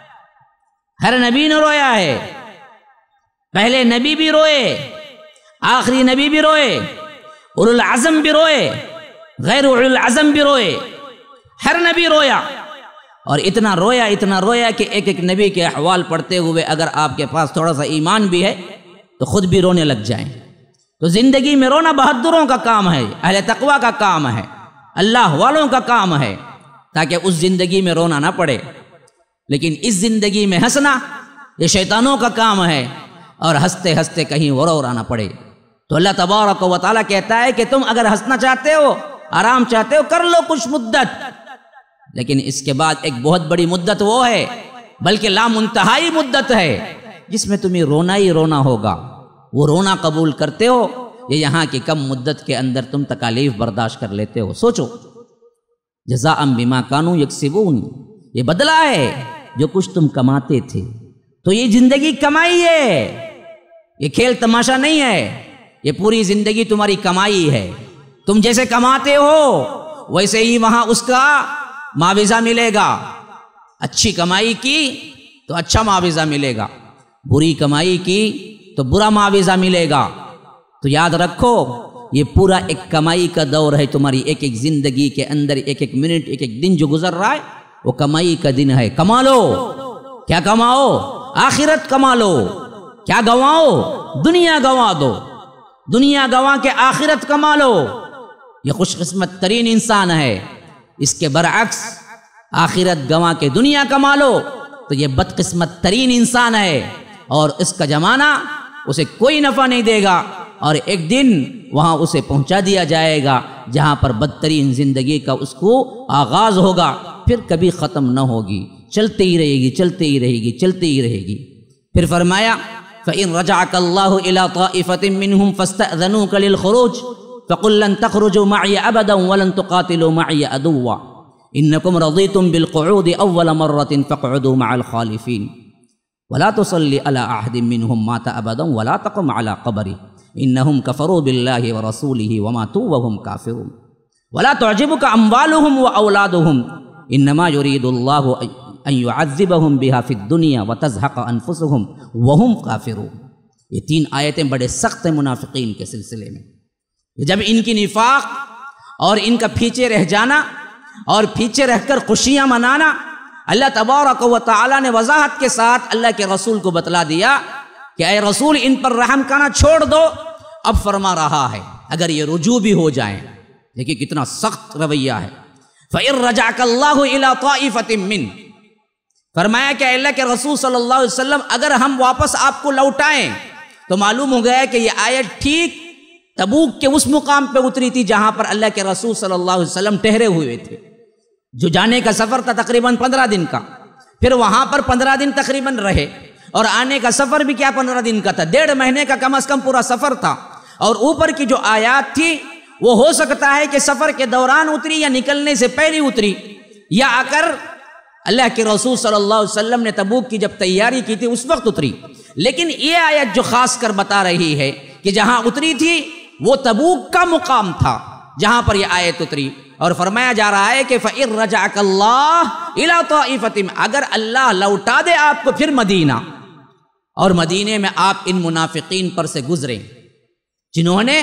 ہر نبی نے رویا ہے، پہلے نبی بھی روئے، آخری نبی بھی روئے، اولو العزم بھی روئے، غیر اولو العزم بھی روئے، ہر نبی رویا، اور اتنا رویا اتنا رویا کہ ایک ایک نبی کے احوال پڑھتے ہوئے اگر آپ کے پاس تھوڑا سا ایمان بھی ہے تو خود بھی رونے لگ جائیں۔ تو زندگی میں رونا بہادروں کا کام ہے، اہل تقوی کا کام ہے، اللہ والوں کا کام ہے، تاکہ اس زندگی میں رونا نہ پڑے۔ لیکن اس زندگی میں ہنسنا یہ شیطانوں کا کام ہے، اور ہنستے ہنستے کہیں وہ رو نہ پڑے۔ تو اللہ تبارک و تعالیٰ کہتا ہے کہ تم اگر ہنسنا چاہتے ہو، آرام چاہتے ہو، کر لو کچھ مدت، لیکن اس کے بعد ایک بہت بڑی مدت وہ ہے، بلکہ لامنتہائی مدت ہے، جس میں تمہیں رونا ہی رونا ہوگا۔ وہ رونا قبول کرتے ہو یا یہاں کی کم مدت کے اندر تم تکالیف برداشت کر لیتے ہو؟ سوچو، جزاء بما کانوا یکسبون، یہ بدلہ ہے جو کچھ تم کماتے تھے۔ تو یہ زندگی کمائی ہے، یہ کھیل تماشا نہیں ہے، یہ پوری زندگی تمہاری کمائی ہے۔ تم جیسے کماتے ہو ویسے ہی وہاں اس کا معاوضہ ملے گا۔ اچھی کمائی کی تو اچھا معاوضہ ملے گا، بری کمائی کی تو برا معاوضہ ملے گا۔ تو یاد رکھو، یہ پورا ایک کمائی کا دور ہے، تمہاری ایک ایک زندگی کے اندر ایک ایک منٹ، ایک ایک دن جو گزر رہا ہے وہ کمائی کا دن ہے۔ کما لو، کیا کماؤ؟ آخرت کما لو۔ کیا گواؤ؟ دنیا گوا دو، دنیا گوا کے آخرت کما لو۔ یہ خوش قسمت ترین انسان ہے۔ اس کے برعکس آخرت گوا کے دنیا کما لو تو یہ بدقسمت ترین انسان ہے، اور اس کا زمانہ اسے کوئی نفع نہیں دے گا، اور ایک دن وہاں اسے پہنچا دیا جائے گا جہاں پر بدترین زندگی کا اس کو آغاز ہوگا، پھر کبھی ختم نہ ہوگی، چلتے ہی رہے گی چلتے ہی رہے گی چلتے ہی رہے گی۔ پھر فرمایا فَإِن رَجَعَكَ اللَّهُ إِلَىٰ طَائِفَةٍ مِّنْهُمْ فَاسْتَأْذَنُوكَ لِلْخُرُوجِ فَقُل لَّن تَخْرُجُوا مَعِيَ أَبَدًا وَلَن تُقَاتِلُوا مَعِيَ عَدُوًّا إِنَّكُمْ رَضِيتُم بِالْقُعُودِ أَوَّلَ مَرَّةٍ فَاقْعُدُوا مَعَ الْخَالِفِينَ وَلَا تُصَلِّ عَلَىٰ أَحَدٍ مِّنْهُم مَّاتَ أَبَدًا وَلَا تَقُمْ عَلَىٰ قَبْرِهِ إِنَّهُمْ كَفَرُوا بِاللَّهِ وَرَسُولِهِ وَمَاتُوا وَهُمْ كَافِرُونَ وَلَا تُعْجِبْكَ أَمْوَالُهُمْ وَأَوْلَادُهُمْ إِنَّمَا يُرِيدُ اللَّهُ أَن يُعَذِّبَهُم بِهَا فِي الدُّنْيَا وَتَزْهَقَ أَنفُسُهُمْ وَهُمْ كَافِرُونَ۔ یہ تین آیتیں بڑے سخت ہیں منافقین کے سلسلے میں۔ جب ان کی نفاق اور ان کا پیچھے رہ جانا اور پیچھے رہ کر خوشیاں منانا، اللہ تبارک و تعالیٰ نے وضاحت کے ساتھ اللہ کے رسول کو بتلا دیا کہ اے رسول ان پر رحم کرنا چھوڑ دو۔ اب فرما رہا ہے اگر یہ رجوع بھی ہو جائیں، دیکھیں کتنا سخت رویہ ہے۔ فَإِن رَجَعَكَ اللَّهُ إِلَىٰ طَائِفَةٍ مِّنْ، فرمایا کہ اللہ کے رسول صلی اللہ علیہ وسلم اگر ہم واپس آپ کو لوٹائیں، تو معلوم ہو گیا کہ یہ آیت ٹھیک تبوک کے اس مقام پہ اتری تھی جہاں پر اللہ کے رسول صلی اللہ علیہ وسلم ٹھہرے ہوئے تھے۔ جو جانے کا سفر تھا تقریباً پندرہ دن کا، پھر وہاں پر پندرہ دن تقریباً رہے، اور آنے کا سفر بھی کیا پندرہ دن کا تھا، ڈیڑھ مہینے کا کم از کم پورا سفر تھا۔ اور اوپر کی جو آیات تھی وہ ہو سکتا ہے کہ سفر کے دوران اتری یا نکلنے سے پہلے اتری، یا آ کر اللہ کے رسول صلی اللہ علیہ وسلم نے تبوک کی جب تیاری کی تھی اس وقت اتری۔ لیکن یہ آیت جو خاص کر بتا رہی ہے کہ جہاں اتری تھی وہ تبوک کا مقام تھا جہاں پر یہ آیت اتری، اور فرمایا جا رہا ہے کہ فَإِن رَجَعَكَ اللَّهُ إِلَىٰ طَائِفَةٍ، اگر اللہ لوٹا دے آپ کو پھر مدینہ، اور مدینے میں آپ ان منافقین پر سے گزریں جنہوں نے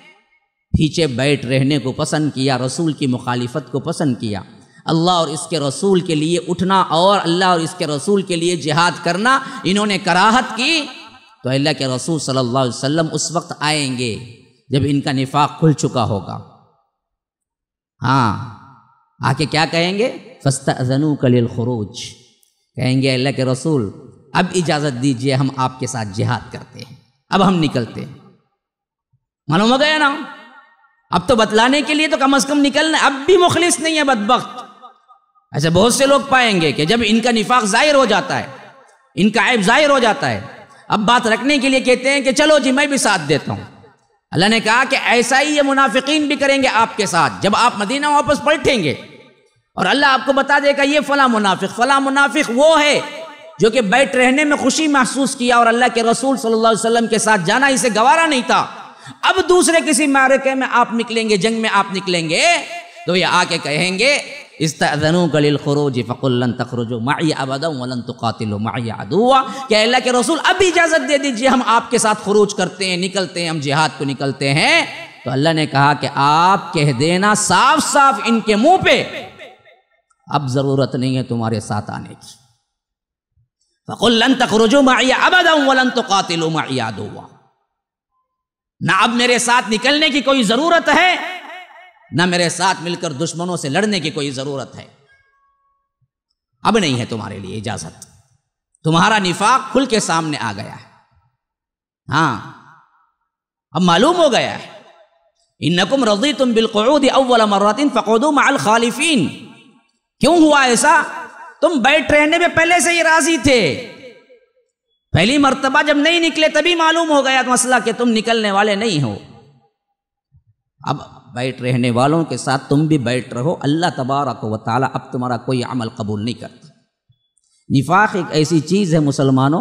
پیچھے بیٹھ رہنے کو پسند کیا، رسول کی مخالفت کو پسند کیا، اللہ اور اس کے رسول کے لیے اٹھنا اور اللہ اور اس کے رسول کے لیے جہاد کرنا انہوں نے کراہت کی، تو اللہ کے رسول صلی اللہ علیہ وسلم اس وقت آئیں گے جب ان کا نفاق کھل چکا ہوگا۔ ہاں، آ کے کیا کہیں گے؟ فَاسْتَأْذَنُوكَ لِلْخُرُوجِ، کہیں گے اللہ کے رسول اب اجازت دیجئے، ہم آپ کے ساتھ جہاد کرتے ہیں، اب ہم نکلتے ہیں۔ معلوم ہو گیا نا؟ اب تو بتلانے کے لیے تو کم از کم نکلنا، اب بھی مخلص نہیں ہے بدبخت۔ ایسے بہت سے لوگ پائیں گے کہ جب ان کا نفاق ظاہر ہو جاتا ہے، ان کا عیب ظاہر ہو جاتا ہے، اب بات رکھنے کے لیے کہتے ہیں کہ چلو جی میں بھی ساتھ دیتا ہوں۔ اللہ نے کہا کہ ایسا ہی یہ منافقین بھی کریں گے آپ کے ساتھ جب آپ مدینہ واپس پلٹیں گے، اور اللہ آپ کو بتا دے گا یہ فلاں منافق فلاں منافق وہ ہے جو کہ بیٹھ رہنے میں خوشی محسوس کیا اور اللہ کے رسول صلی اللہ علیہ وسلم کے ساتھ جانا اسے گوارا نہیں تھا، اب دوسرے کسی معرکے میں آپ نکلیں گے، جنگ میں آپ نکلیں گے تو یہ آ کے کہیں گے استأذنوک للخروج فقل لن تخرجوا معي ابدا ولن تقاتلوا معي عدوا، کہ اللہ کے رسول اب اجازت دے دیجئے، ہم آپ کے ساتھ خروج کرتے ہیں، نکلتے ہیں، ہم جہاد کو نکلتے ہیں۔ تو اللہ نے کہا کہ آپ کہہ دینا صاف صاف ان کے منہ پہ اب ضرورت نہیں ہے تمہارے ساتھ آنے کی، فقل لن تخرجوا معي ابدا ولن تقاتلوا معي عدوا، نہ اب میرے ساتھ نکلنے کی کوئی ضرورت ہے، نہ میرے ساتھ مل کر دشمنوں سے لڑنے کی کوئی ضرورت ہے، اب نہیں ہے تمہارے لیے اجازت، تمہارا نفاق کھل کے سامنے آ گیا ہے۔ ہاں، اب معلوم ہو گیا ہے انکم رضیتم بالقعود اول مرات فقعدوا مع الخالفین۔ کیوں ہوا ایسا؟ تم بیٹھ رہنے میں پہلے سے ہی راضی تھے، پہلی مرتبہ جب نہیں نکلے تبھی معلوم ہو گیا مسئلہ کہ تم نکلنے والے نہیں ہو، اب بیٹھ رہنے والوں کے ساتھ تم بھی بیٹھ رہو، اللہ تبارک و تعالیٰ اب تمہارا کوئی عمل قبول نہیں کرتا۔ نفاق ایک ایسی چیز ہے مسلمانوں،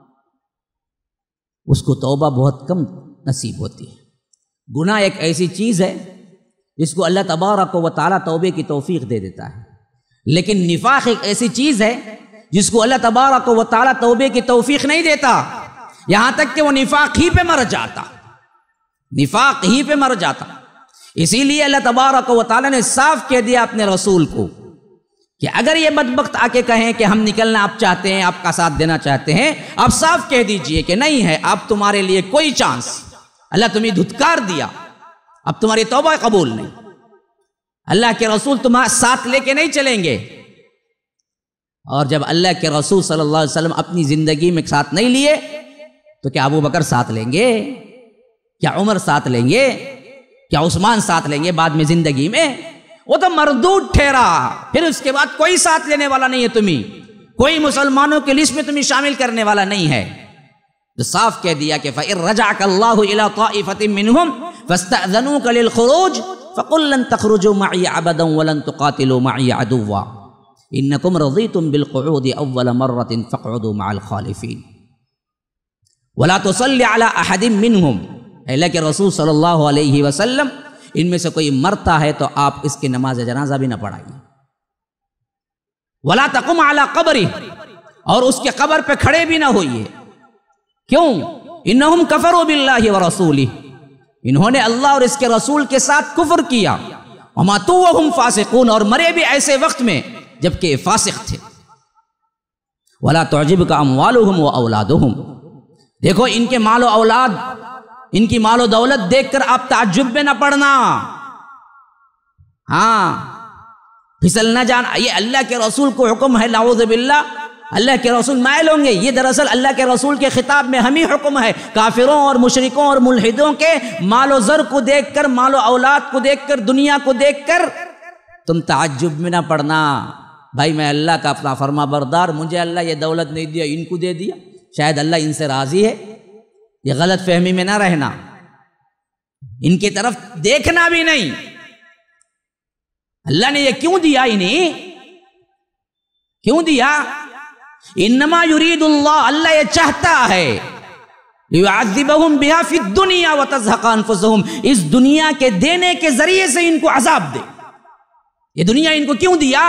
اس کو توبہ بہت کم نصیب ہوتی ہے، گناہ ایک ایسی چیز ہے جس کو اللہ تبارک و تعالیٰ توبے کی توفیق دے دیتا ہے، لیکن نفاق ایک ایسی چیز ہے جس کو اللہ تبارک و تعالیٰ توبے کی توفیق نہیں دیتا، یہاں تک کہ وہ نفاق ہی پہ مر جاتا، نفاق ہی پہ مر جاتا۔ اسی لیے اللہ تبارک و تعالیٰ نے صاف کہہ دیا اپنے رسول کو کہ اگر یہ بدبخت آ کے کہیں کہ ہم نکلنا آپ چاہتے ہیں، آپ کا ساتھ دینا چاہتے ہیں، آپ صاف کہہ دیجئے کہ نہیں ہے، اب تمہارے لیے کوئی چانس، اللہ تمہیں دھتکار دیا، اب تمہاری توبہ قبول نہیں، اللہ کے رسول تمہارے ساتھ لے کے نہیں چلیں گے۔ اور جب اللہ کے رسول صلی اللہ علیہ وسلم اپنی زندگی میں ساتھ نہیں لیے تو کیا ابو بکر ساتھ لیں گے؟ کیا عمر ساتھ لیں گے؟ کیا عثمان ساتھ لیں گے بعد میں زندگی میں؟ وہ تو مردود ٹھہرا، پھر اس کے بعد کوئی ساتھ لینے والا نہیں ہے، تمہیں کوئی مسلمانوں کی لسٹ میں تمہیں شامل کرنے والا نہیں ہے۔ تو صاف کہہ دیا کہ فَإِن رَجَعَكَ اللَّهُ إِلَىٰ طَائِفَةٍ مِّنْهُمْ فَاسْتَأْذَنُوكَ لِلْخُرُوجِ فَقُل لَّن تَخْرُجُوا مَعِيَ أَبَدًا وَلَن تُقَاتِلُوا مَعِيَ عَدُوًّا إِنَّكُمْ رَضِيتُمْ بِالْقُعُودِ أَوَّلَ مَرَّةٍ فَاقْعُدُوا مَعَ الْخَالِفِينَ وَلَا تُصَلِّ عَلَىٰ أَحَدٍ مِّنْهُمْ، اللہ کے رسول صلی اللہ علیہ وسلم ان میں سے کوئی مرتا ہے تو آپ اس کی نماز جنازہ بھی نہ پڑھائیے، وَلَا تَقُمْ عَلَىٰ قَبْرِهِ، اور اس کے قبر پہ کھڑے بھی نہ ہوئیے۔ کیوں؟ اِنَّهُمْ كَفَرُوا بِاللَّهِ وَرَسُولِهِ، انہوں نے اللہ اور اس کے رسول کے ساتھ کفر کیا، وَمَاتُوا وَهُمْ فَاسِقُونَ، اور مرے بھی ایسے وقت میں جبکہ فاسق تھے۔ وَلَا تُعْجِبْكَ أَمْوَالُهُمْ وَأَوْلَادُهُمْ، دیکھو ان کے مال و اولاد، ان کی مال و دولت دیکھ کر آپ تعجب میں نہ پڑنا، ہاں پھسل نہ جانا، یہ اللہ کے رسول کو حکم ہے، نعوذ باللہ اللہ کے رسول مائل ہوں گے، یہ دراصل اللہ کے رسول کے خطاب میں ہم ہی حکم ہے، کافروں اور مشرکوں اور ملحدوں کے مال و زر کو دیکھ کر، مال و اولاد کو دیکھ کر، دنیا کو دیکھ کر تم تعجب میں نہ پڑنا، بھائی میں اللہ کا اپنا فرما بردار، مجھے اللہ یہ دولت نہیں دیا، ان کو دے دیا، شاید اللہ ان سے راضی ہے، یہ غلط فہمی میں نہ رہنا، ان کی طرف دیکھنا بھی نہیں، اللہ نے یہ کیوں دیا، انہیں کیوں دیا؟ انما یرید اللہ، اللہ یہ چاہتا ہے لیعذبہم بہا فی الدنیا وتزہق انفسہم، اس دنیا کے دینے کے ذریعے سے ان کو عذاب دے۔ یہ دنیا ان کو کیوں دیا؟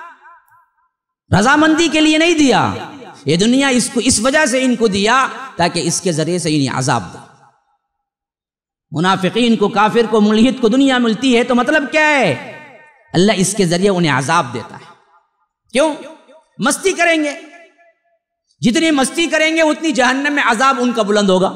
رضامندی کے لیے نہیں دیا، یہ دنیا اس کو اس وجہ سے ان کو دیا تاکہ اس کے ذریعے سے انہیں عذاب دے۔ منافقین کو، کافر کو، ملحد کو دنیا ملتی ہے تو مطلب کیا ہے؟ اللہ اس کے ذریعے انہیں عذاب دیتا ہے۔ کیوں؟ مستی کریں گے، جتنی مستی کریں گے اتنی جہنم میں عذاب ان کا بلند ہوگا۔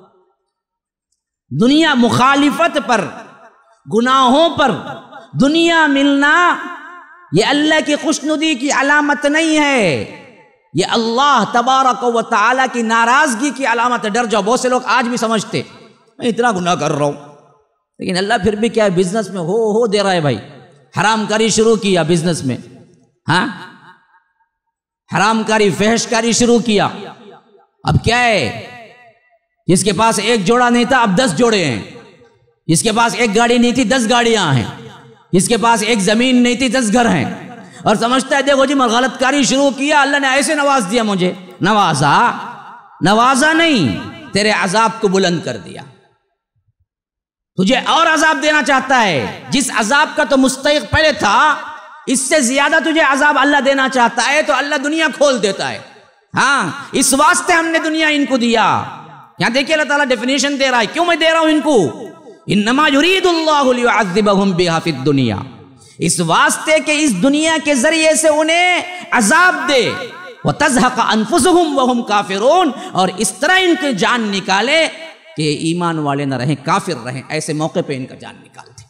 دنیا مخالفت پر، گناہوں پر دنیا ملنا یہ اللہ کی خوشنودی کی علامت نہیں ہے، یہ اللہ تبارک و تعالیٰ کی ناراضگی کی علامت ہے۔ ڈر جاؤ، بہت سے لوگ آج بھی سمجھتے میں اتنا گناہ کر رہا ہوں، لیکن اللہ پھر بھی کیا بزنس میں ہو ہو دے رہا ہے بھائی۔ حرام کاری شروع کیا بزنس میں، ہاں حرام کاری فحش کاری شروع کیا، اب کیا ہے، جس کے پاس ایک جوڑا نہیں تھا اب دس جوڑے ہیں، جس کے پاس ایک گاڑی نہیں تھی دس گاڑیاں ہیں، جس کے پاس ایک زمین نہیں تھی دس گھر ہیں، اور سمجھتا ہے دیکھو جی میں غلط کاری شروع کیا اللہ نے ایسے نواز دیا مجھے۔ نوازا نوازا نہیں، تیرے عذاب کو بلند کر دیا، تجھے اور عذاب دینا چاہتا ہے۔ جس عذاب کا تو مستحق پہلے تھا اس سے زیادہ تجھے عذاب اللہ دینا چاہتا ہے، تو اللہ دنیا کھول دیتا ہے۔ ہاں اس واسطے ہم نے دنیا ان کو دیا۔ یہاں دیکھیے اللہ تعالیٰ ڈیفینیشن دے رہا ہے، کیوں میں دے رہا ہوں ان کو، انما یرید اللہ لیعذبہم بہا فی الدنیا، اس واسطے کہ اس دنیا کے ذریعے سے انہیں عذاب دے، وتزہق انفسہم وہم کافرون، اور اس طرح ان کی جان نکالے کہ ایمان والے نہ رہیں کافر رہیں، ایسے موقع پہ ان کا جان نکال دے۔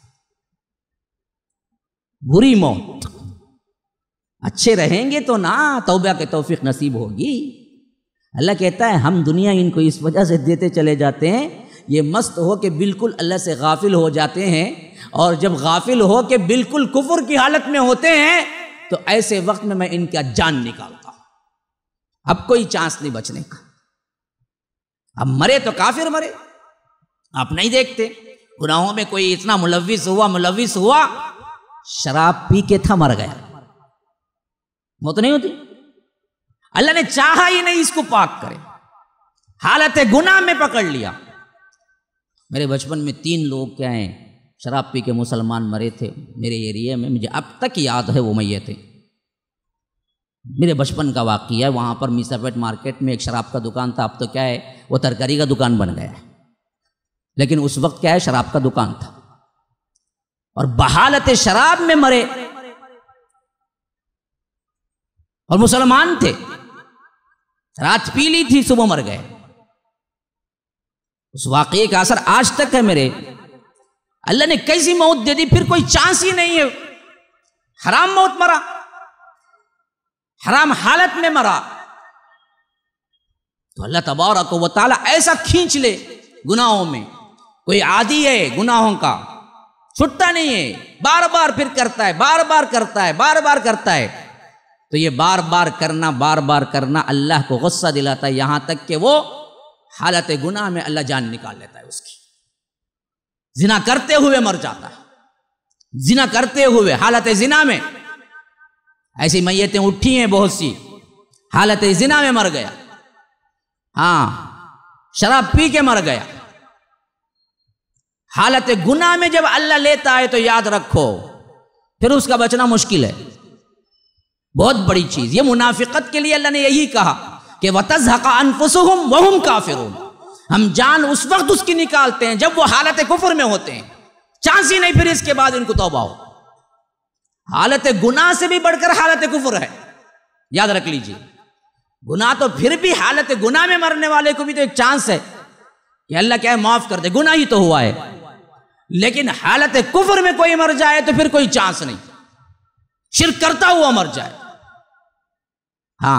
بری موت، اچھے رہیں گے تو نہ توبہ کے توفیق نصیب ہوگی۔ اللہ کہتا ہے ہم دنیا ان کو اس وجہ سے دیتے چلے جاتے ہیں، یہ مست ہو کہ بالکل اللہ سے غافل ہو جاتے ہیں، اور جب غافل ہو کہ بالکل کفر کی حالت میں ہوتے ہیں تو ایسے وقت میں میں ان کا جان نکالتا ہوں، اب کوئی چانس نہیں بچنے کا۔ اب مرے تو کافر مرے، آپ نہیں دیکھتے گناہوں میں کوئی اتنا ملوث ہوا ملوث ہوا شراب پی کے تھا مر گیا، موت نہیں ہوتی؟ اللہ نے چاہا ہی نہیں اس کو پاک کرے، حالت گناہ میں پکڑ لیا۔ میرے بچپن میں تین لوگ کیا ہیں شراب پی کے مسلمان مرے تھے میرے ایریے میں، مجھے اب تک یاد ہے وہ میے تھے، میرے بچپن کا واقعہ ہے۔ وہاں پر میسا پیٹ مارکیٹ میں ایک شراب کا دکان تھا، اب تو کیا ہے وہ ترکاری کا دکان بن گیا ہے، لیکن اس وقت کیا ہے شراب کا دکان تھا، اور بحالت شراب میں مرے، اور مسلمان تھے، رات پی لی تھی صبح مر گئے۔ اس واقعے کا اثر آج تک ہے میرے۔ اللہ نے کیسی موت دے دی، پھر کوئی چانس ہی نہیں ہے، حرام موت مرا، حرام حالت میں مرا، تو اللہ تبارک و تعالیٰ ایسا کھینچ لے گناہوں میں۔ کوئی عادی ہے گناہوں کا، چھٹتا نہیں ہے، بار بار پھر کرتا ہے، بار بار کرتا ہے، بار بار کرتا ہے، تو یہ بار بار کرنا بار بار کرنا اللہ کو غصہ دلاتا ہے، یہاں تک کہ وہ حالت گناہ میں اللہ جان نکال لیتا ہے اس کی۔ زنا کرتے ہوئے مر جاتا ہے، زنا کرتے ہوئے حالت زنا میں، ایسی میتیں اٹھی ہیں بہت سی، حالت زنا میں مر گیا، ہاں شراب پی کے مر گیا۔ حالت گناہ میں جب اللہ لیتا ہے تو یاد رکھو پھر اس کا بچنا مشکل ہے، بہت بڑی چیز۔ یہ منافقت کے لیے اللہ نے یہی کہا کہ وَتَزْهَقَ أَنفُسُهُمْ وَهُمْ كَافِرُونَ، ہم جان اس وقت اس کی نکالتے ہیں جب وہ حالت کفر میں ہوتے ہیں، چانس ہی نہیں پھر اس کے بعد ان کو توبہ ہو۔ حالت گناہ سے بھی بڑھ کر حالت کفر ہے، یاد رکھ لیجئے۔ گناہ تو پھر بھی حالت گناہ میں مرنے والے کو بھی تو ایک چانس ہے کہ اللہ کیا ہے معاف کر دے، گناہ ہی تو ہوا ہے، لیکن حالت کفر میں کوئی مر جائے تو پھر کوئی چانس نہیں، شرک کرتا ہوا مر جائے، ہاں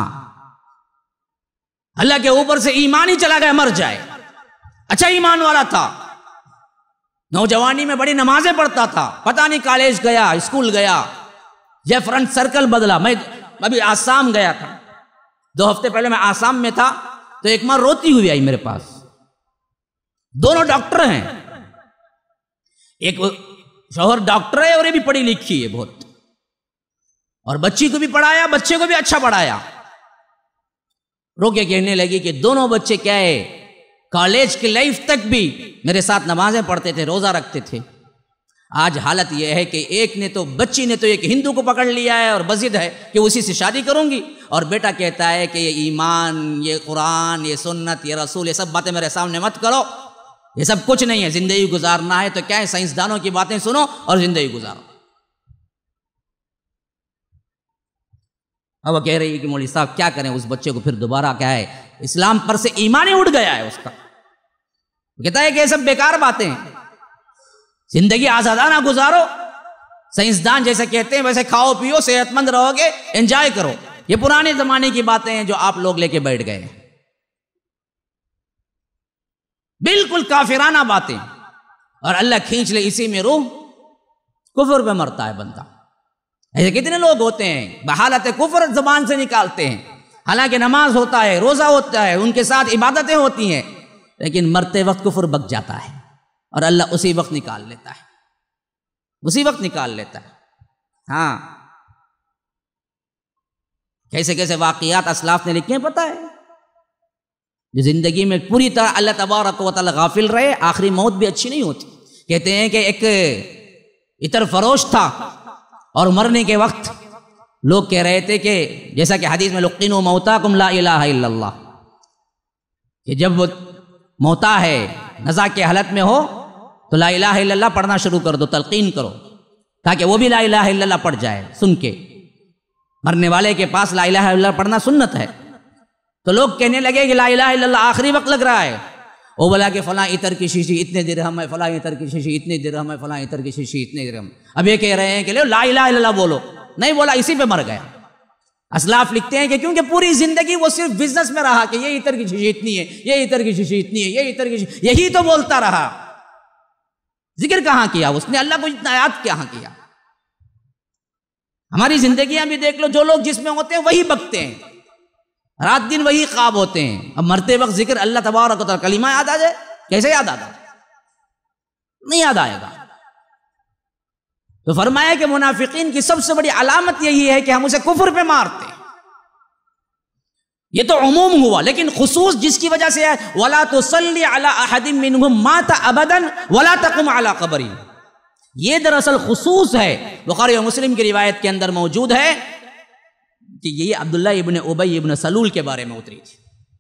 اللہ کے اوپر سے ایمان ہی چلا گیا مر جائے، اچھا ایمان والا تھا، نوجوانی میں بڑی نمازیں پڑھتا تھا، پتہ نہیں کالج گیا، اسکول گیا، یا فرنٹ سرکل بدلا۔ میں ابھی آسام گیا تھا، دو ہفتے پہلے میں آسام میں تھا، تو ایک ماں روتی ہوئی آئی میرے پاس، دونوں ڈاکٹر ہیں، ایک شوہر ڈاکٹر ہے اور یہ بھی پڑھی لکھی ہے بہت، اور بچی کو بھی پڑھایا، بچے کو بھی اچھا پڑھایا۔ رو کے کہنے لگی کہ دونوں بچے کیا ہے کالج کی لائف تک بھی میرے ساتھ نمازیں پڑھتے تھے، روزہ رکھتے تھے، آج حالت یہ ہے کہ ایک نے تو بچی نے تو ایک ہندو کو پکڑ لیا ہے اور بضد ہے کہ اسی سے شادی کروں گی، اور بیٹا کہتا ہے کہ یہ ایمان، یہ قرآن، یہ سنت، یہ رسول، یہ سب باتیں میرے سامنے مت کرو، یہ سب کچھ نہیں ہے، زندگی گزارنا ہے تو کیا ہے سائنسدانوں کی باتیں سنو اور زندگی گزارو۔ اب وہ کہہ رہی ہے کہ مولوی صاحب کیا کریں، اس بچے کو پھر دوبارہ کیا ہے اسلام پر سے ایمان ہی اٹھ گیا ہے اس کا. کہتا ہے کہ یہ سب بیکار باتیں ہیں، زندگی آزادانہ گزارو، سائنسدان جیسے کہتے ہیں ویسے کھاؤ پیو، صحت مند رہو گے، انجوائے کرو. یہ پرانے زمانے کی باتیں ہیں جو آپ لوگ لے کے بیٹھ گئے ہیں، بالکل کافرانہ باتیں. اور اللہ کھینچ لے اسی میں روح، کفر پہ مرتا ہے بندہ. ایسے کتنے لوگ ہوتے ہیں بحالت کفر زبان سے نکالتے ہیں، حالانکہ نماز ہوتا ہے، روزہ ہوتا ہے، ان کے ساتھ عبادتیں ہوتی ہیں، لیکن مرتے وقت کفر بک جاتا ہے اور اللہ اسی وقت نکال لیتا ہے، اسی وقت نکال لیتا ہے. ہاں کیسے کیسے واقعات اسلاف نے لکھے ہیں پتہ ہے، جو زندگی میں پوری طرح اللہ تبارک و تعالی غافل رہے، آخری موت بھی اچھی نہیں ہوتی. کہتے ہیں کہ ایک عطر فروش تھا اور مرنے کے وقت لوگ کہہ رہے تھے کہ جیسا کہ حدیث میں لقنوا موتاکم لا الہ الا اللہ، کہ جب موتا ہے نزا کے حالت میں ہو تو لا الہ الا اللہ پڑھنا شروع کر دو، تلقین کرو تاکہ وہ بھی لا الہ الا اللہ پڑھ جائے. سن کے مرنے والے کے پاس لا الہ الا اللہ پڑھنا سنت ہے. تو لوگ کہنے لگے کہ لا الہ الا اللہ آخری وقت لگ رہا ہے، وہ بولا کہ فلاں عطر کی شیشی اتنے درہم ہے، فلاں عطر کی شیشی اتنے درہم ہے، فلاں عطر کی شیشی اتنے درہم. اب یہ کہہ رہے ہیں کہ لو لا الہ الا اللہ بولو، نہیں بولا، اسی پہ مر گیا. اسلاف لکھتے ہیں کہ کیونکہ پوری زندگی وہ صرف بزنس میں رہا کہ یہ عطر کی شیشی اتنی ہے، یہ عطر کی شیشی اتنی ہے، یہ عطر کی شیشی، یہی تو بولتا رہا. ذکر کہاں کیا اس نے، اللہ کو اتنا یاد کہاں کیا. ہماری زندگیاں بھی دیکھ لو، جو لوگ جس میں ہوتے ہیں وہی بکتے ہیں، رات دن وہی خواب ہوتے ہیں. اب مرتے وقت ذکر اللہ تبارک و تعالی کلمہ یاد آ جائے، کیسے یاد آ جائے؟ نہیں یاد آئے گا. تو فرمایا کہ منافقین کی سب سے بڑی علامت یہی ہے کہ ہم اسے کفر پہ مارتے ہیں. یہ تو عموم ہوا، لیکن خصوص جس کی وجہ سے ہے وَلَا تُصَلِّ عَلَىٰ أَحَدٍ مِّنْهُمْ مَاتَ أَبَدًا وَلَا تَقُمْ عَلَىٰ قَبْرِهِ. یہ دراصل خصوص ہے. بخاری و مسلم کی روایت کے اندر موجود ہے کہ یہ عبداللہ ابن ابی ابن سلول کے بارے میں اتری تھی.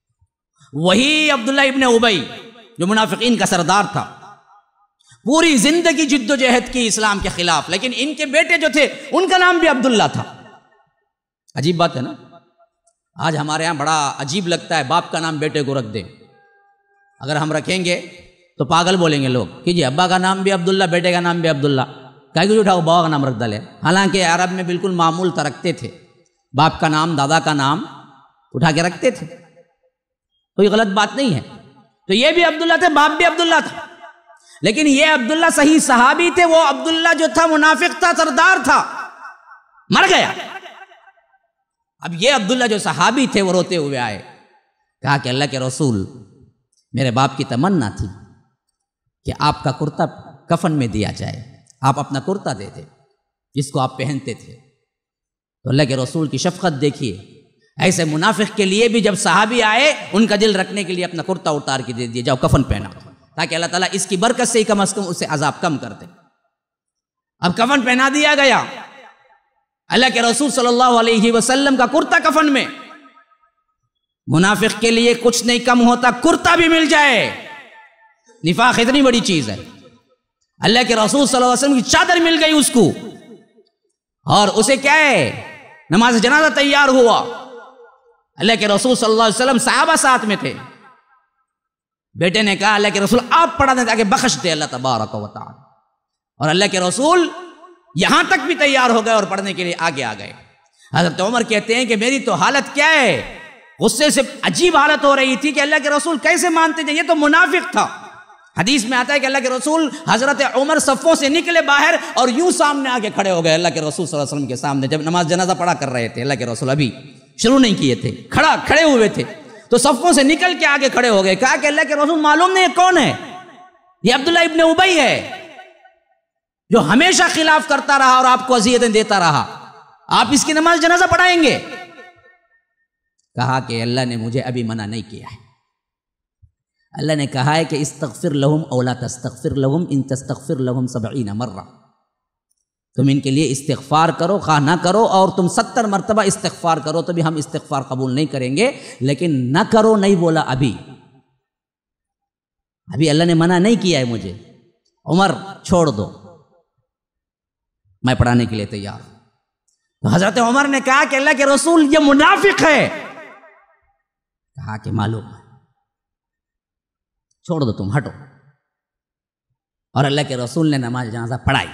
وہی عبداللہ ابن ابی جو منافقین کا سردار تھا، پوری زندگی جد و جہد کی اسلام کے خلاف، لیکن ان کے بیٹے جو تھے ان کا نام بھی عبداللہ تھا. عجیب بات ہے نا، آج ہمارے ہاں بڑا عجیب لگتا ہے باپ کا نام بیٹے کو رکھ دیں. اگر ہم رکھیں گے تو پاگل بولیں گے لوگ کہ جی ابا کا نام بھی عبداللہ، بیٹے کا نام بھی عبداللہ، کہیں کچھ اٹھاؤ بابا کا نام رکھ ڈالے. حالانکہ عرب میں بالکل معمول تھا، رکھتے تھے باپ کا نام، دادا کا نام اٹھا کے رکھتے تھے، کوئی غلط بات نہیں ہے. تو یہ بھی عبداللہ تھے، باپ بھی عبداللہ تھا، لیکن یہ عبداللہ صحیح صحابی تھے. وہ عبداللہ جو تھا منافق تھا، سردار تھا، مر گیا. اب یہ عبداللہ جو صحابی تھے وہ روتے ہوئے آئے، کہا کہ اللہ کے رسول، میرے باپ کی تمنا تھی کہ آپ کا کرتا کفن میں دیا جائے، آپ اپنا کرتا دے دیں جس کو آپ پہنتے تھے. تو اللہ کے رسول کی شفقت دیکھیے، ایسے منافق کے لیے بھی جب صحابی آئے ان کا دل رکھنے کے لیے اپنا کرتا اتار کے دے دیا، جاؤ کفن پہنا، تاکہ اللہ تعالیٰ اس کی برکت سے ہی کم از کم اسے عذاب کم کر دے. اب کفن پہنا دیا گیا. اللہ کے رسول صلی اللہ علیہ وسلم کا کرتا کفن میں. منافق کے لیے کچھ نہیں کم ہوتا، کرتا بھی مل جائے. نفاق اتنی بڑی چیز ہے. اللہ کے رسول صلی اللہ علیہ وسلم کی چادر مل گئی اس کو، اور اسے کیا ہے، نماز جنازہ تیار ہوا. اللہ کے رسول صلی اللہ علیہ وسلم صحابہ ساتھ میں تھے. بیٹے نے کہا اللہ کے رسول آپ پڑھا دیں تاکہ بخش دے اللہ تبارک و تعالی. اور اللہ کے رسول یہاں تک بھی تیار ہو گئے اور پڑھنے کے لیے آگے آ گئے. حضرت عمر کہتے ہیں کہ میری تو حالت کیا ہے، غصے سے عجیب حالت ہو رہی تھی کہ اللہ کے رسول کیسے مانتے تھے، یہ تو منافق تھا. حدیث میں آتا ہے کہ اللہ کے رسول حضرت عمر صفوں سے نکلے باہر اور یوں سامنے آ کے کھڑے ہو گئے اللہ کے رسول صلی اللہ علیہ وسلم کے سامنے. جب نماز جنازہ پڑھا کر رہے تھے، اللہ کے رسول ابھی شروع نہیں کیے تھے، کھڑا کھڑے ہوئے تھے، تو صفوں سے نکل کے آگے کھڑے ہو گئے. کہا کہ اللہ کے رسول معلوم نہیں یہ کون ہے، یہ عبداللہ ابن ابی ہے جو ہمیشہ خلاف کرتا رہا اور آپ کو اذیتیں دیتا رہا، آپ اس کی نماز جنازہ پڑھائیں گے؟ کہا کہ اللہ نے مجھے ابھی منع نہیں کیا ہے. اللہ نے کہا ہے کہ استغفر لہم او لا تستغفر لہم ان تستغفر لہم سبعین مرہ، تم ان کے لیے استغفار کرو خواہ نہ کرو، اور تم ستر مرتبہ استغفار کرو تو بھی ہم استغفار قبول نہیں کریں گے. لیکن نہ کرو نہیں بولا، ابھی ابھی اللہ نے منع نہیں کیا ہے مجھے. عمر چھوڑ دو، میں پڑھانے کے لیے تیار ہوں. حضرت عمر نے کہا کہ اللہ کے رسول یہ منافق ہے. کہا کہ معلوم ہے، چھوڑ دو تم، ہٹو. اور اللہ کے رسول نے نماز جنازہ پڑھائی.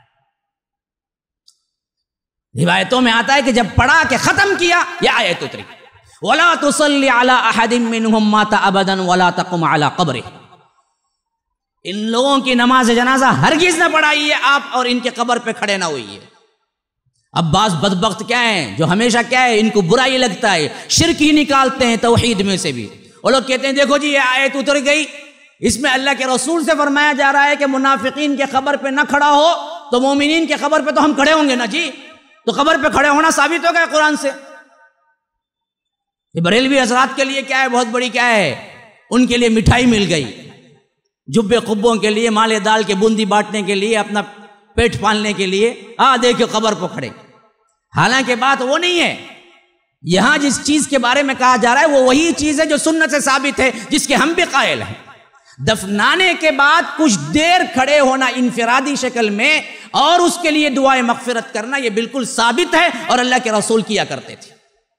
روایتوں میں آتا ہے کہ جب پڑھا کہ ختم کیا، یہ آیت اتری وَلَا تُصَلِّ عَلَىٰ أَحَدٍ مِّنْهُمْ مَاتَ أَبَدًا وَلَا تَقُمْ عَلَىٰ قَبْرِهِ. ان لوگوں کی نماز جنازہ ہرگز نہ پڑھائیے آپ، اور ان کے قبر پہ کھڑے نہ ہوئیے. اب بعض بدبخت کیا ہیں جو ہمیشہ کیا ہے، ان کو برا ہی لگتا ہے، شرک ہی نکالتے ہیں توحید میں سے بھی. وہ لوگ کہتے ہیں دیکھو جی یہ آیت اتر گئی، اس میں اللہ کے رسول سے فرمایا جا رہا ہے کہ منافقین کے قبر پہ نہ کھڑا ہو، تو مومنین کے قبر پہ تو ہم کھڑے ہوں گے نا جی. تو قبر پہ کھڑے ہونا ثابت ہو گیا قرآن سے. یہ بریلوی حضرات کے لیے کیا ہے، بہت بڑی کیا ہے، ان کے لیے مٹھائی مل گئی، جبے قبوں کے لیے، مالے دال کے بوندی بانٹنے کے لیے، اپنا پیٹ پالنے کے لیے. آ دیکھو قبر پہ کھڑے. حالانکہ بات وہ نہیں ہے. یہاں جس چیز کے بارے میں کہا جا رہا ہے وہ وہی چیز ہے جو سنت سے ثابت ہے، جس کے ہم بھی قائل ہیں. دفنانے کے بعد کچھ دیر کھڑے ہونا انفرادی شکل میں اور اس کے لیے دعائے مغفرت کرنا، یہ بالکل ثابت ہے اور اللہ کے رسول کیا کرتے تھے.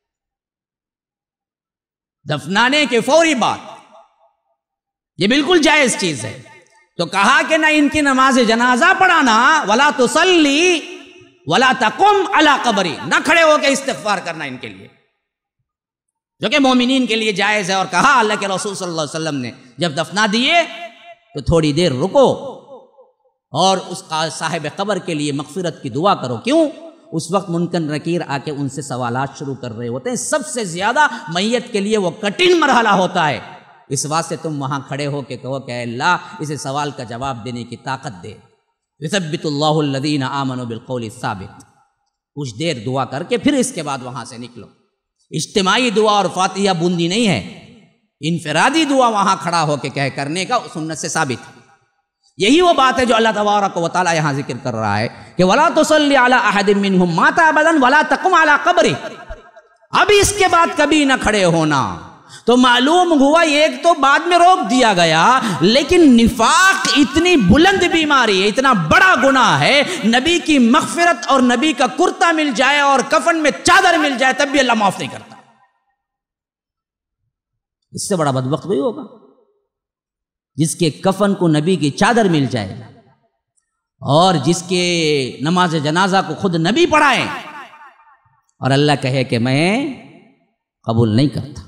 دفنانے کے فوری بعد یہ بالکل جائز چیز ہے. تو کہا کہ نہ ان کی نماز جنازہ پڑھانا، وَلَا تُصَلِّ وَلَا تَقُمْ عَلَىٰ قَبْرِ، نہ کھڑے ہو کے استغفار کرنا ان کے لیے، جو کہ مومنین کے لیے جائز ہے. اور کہا اللہ کے رسول صلی اللہ علیہ وسلم نے جب دفنا دیے تو تھوڑی دیر رکو اور اس صاحب قبر کے لیے مغفرت کی دعا کرو. کیوں؟ اس وقت منکر نکیر آ کے ان سے سوالات شروع کر رہے ہوتے ہیں. سب سے زیادہ میت کے لیے وہ کٹھن مرحلہ ہوتا ہے. اس واسطے تم وہاں کھڑے ہو کے کہو کہ اے اللہ اسے سوال کا جواب دینے کی طاقت دے. یثبت اللہ الذین آمنوا بالقول الثابت. کچھ دیر دعا کر کے پھر اس کے بعد وہاں سے نکلو. اجتماعی دعا اور فاتحہ بوندی نہیں ہے، انفرادی دعا وہاں کھڑا ہو کے کہہ کرنے کا سنت سے ثابت ہے. یہی وہ بات ہے جو اللہ تبارک و تعالی یہاں ذکر کر رہا ہے کہ وَلَا تُصَلِّ عَلَىٰ أَحَدٍ مِّنْهُمْ مَاتَ أَبَدًا وَلَا تَقُمْ عَلَىٰ قَبْرِهِ. اب اس کے بعد کبھی نہ کھڑے ہونا. تو معلوم ہوا ایک تو بعد میں روک دیا گیا، لیکن نفاق اتنی بلند بیماری ہے، اتنا بڑا گناہ ہے، نبی کی مغفرت اور نبی کا کرتا مل جائے اور کفن میں چادر مل جائے تب بھی اللہ معاف نہیں کرتا. اس سے بڑا بدبخت وہی ہوگا جس کے کفن کو نبی کی چادر مل جائے اور جس کے نماز جنازہ کو خود نبی پڑھائے اور اللہ کہے کہ میں قبول نہیں کرتا.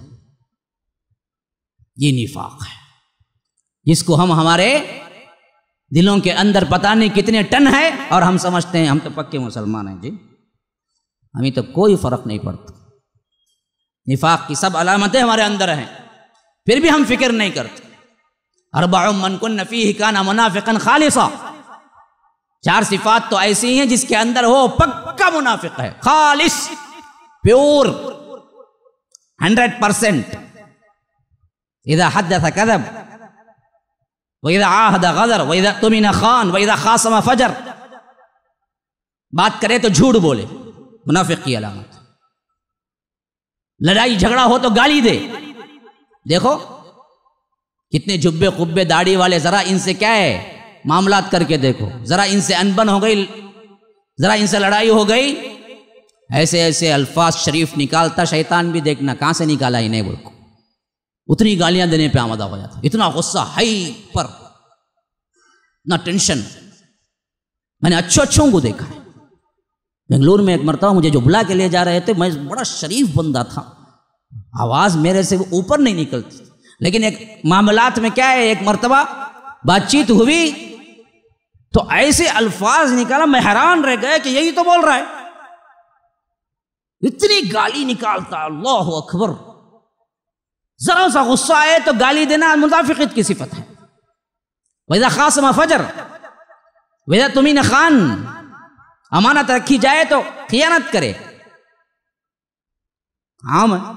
یہ نفاق ہے جس کو ہم ہمارے دلوں کے اندر پتہ نہیں کتنے ٹن ہے اور ہم سمجھتے ہیں ہم تو پکے مسلمان ہیں جی، ہمیں تو کوئی فرق نہیں پڑتا. نفاق کی سب علامتیں ہمارے اندر ہیں، پھر بھی ہم فکر نہیں کرتے. اربع من کن فیہ کان منافقا خالصا. چار صفات تو ایسی ہیں جس کے اندر ہو پکا منافق ہے، خالص، پیور، ہنڈریڈ پرسینٹ. اذا حدث کذب واذا عاہد غدر واذا اؤتمن خان واذا خاصم فجر. بات کرے تو جھوٹ بولے، منافق کی علامت. لڑائی جھگڑا ہو تو گالی دے. دیکھو کتنے جبے قبے داڑھی والے، ذرا ان سے کیا ہے معاملات کر کے دیکھو، ذرا ان سے انبن ہو گئی، ذرا ان سے لڑائی ہو گئی، ایسے ایسے الفاظ شریف نکالتا شیطان بھی. دیکھنا کہاں سے نکالا انہیں بول کو، اتنی گالیاں دینے پہ آمادہ ہو جاتا، اتنا غصہ ہائی پر، اتنا ٹینشن. میں نے اچھوں اچھوں کو دیکھا ہے. بنگلور میں ایک مرتبہ مجھے جو بلا کے لے جا رہے تھے، میں بڑا شریف بندہ تھا، آواز میرے سے اوپر نہیں نکلتی، لیکن ایک معاملات میں کیا ہے، ایک مرتبہ بات چیت ہوئی تو ایسے الفاظ نکالا، میں حیران رہ گیا کہ یہی تو بول رہا ہے. اتنی گالی نکالتا، اللہ اکبر. ذرا سا غصہ آئے تو گالی دینا منافقت کی صفت ہے. وَإِذَا خَاصَمَ فَجَرَ وَإِذَا اؤْتُمِنَ خَانَ. امانت رکھی جائے تو خیانت کرے، عام ہے.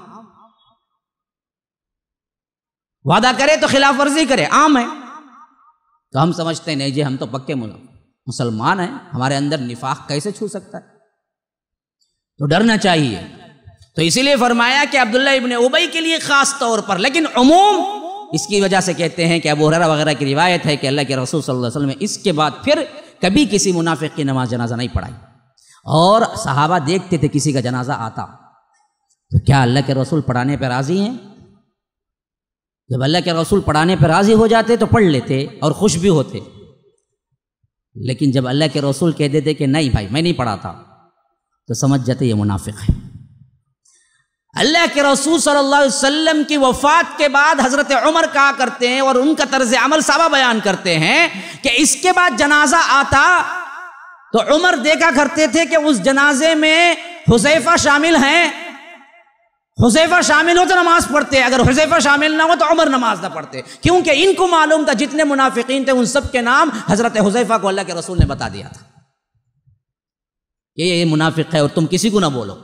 وعدہ کرے تو خلاف ورزی کرے، عام ہے. تو ہم سمجھتے ہیں نہیں جی ہم تو پکے مسلمان ہیں، ہمارے اندر نفاق کیسے چھو سکتا ہے. تو ڈرنا چاہیے. تو اسی لیے فرمایا کہ عبداللہ ابن ابی کے لیے خاص طور پر، لیکن عموم اس کی وجہ سے کہتے ہیں کہ ابو ہریرہ وغیرہ کی روایت ہے کہ اللہ کے رسول صلی اللہ علیہ وسلم نے اس کے بعد پھر کبھی کسی منافق کی نماز جنازہ نہیں پڑھائی. اور صحابہ دیکھتے تھے کسی کا جنازہ آتا تو کیا اللہ کے رسول پڑھانے پہ راضی ہیں؟ جب اللہ کے رسول پڑھانے پہ راضی ہو جاتے تو پڑھ لیتے اور خوش بھی ہوتے، لیکن جب اللہ کے رسول کہہ دیتے کہ نہیں بھائی میں نہیں پڑھاتا تو سمجھ جاتے یہ منافق ہے۔ اللہ کے رسول صلی اللہ علیہ وسلم کی وفات کے بعد حضرت عمر کہا کرتے ہیں اور ان کا طرز عمل صحابہ بیان کرتے ہیں کہ اس کے بعد جنازہ آتا تو عمر دیکھا کرتے تھے کہ اس جنازے میں حذیفہ شامل ہیں، حذیفہ شامل ہو تو نماز پڑھتے، اگر حذیفہ شامل نہ ہو تو عمر نماز نہ پڑھتے، کیونکہ ان کو معلوم تھا جتنے منافقین تھے ان سب کے نام حضرت حذیفہ کو اللہ کے رسول نے بتا دیا تھا کہ یہ منافق ہے اور تم کسی کو نہ بولو۔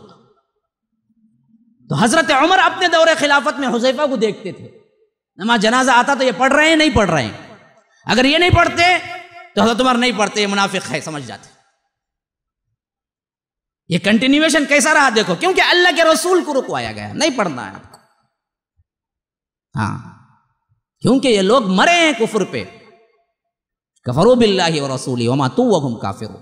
تو حضرت عمر اپنے دور خلافت میں حذیفہ کو دیکھتے تھے، نماز جنازہ آتا تو یہ پڑھ رہے ہیں نہیں پڑھ رہے ہیں، اگر یہ نہیں پڑھتے تو حضرت عمر نہیں پڑھتے، یہ منافق ہے سمجھ جاتے۔ یہ کنٹینیویشن کیسا رہا دیکھو، کیونکہ اللہ کے رسول کو رکوایا گیا نہیں پڑھنا ہے آپ کو، ہاں کیونکہ یہ لوگ مرے ہیں کفر پہ، کفروا باللہ ورسولہ وماتوا وہم کافرون۔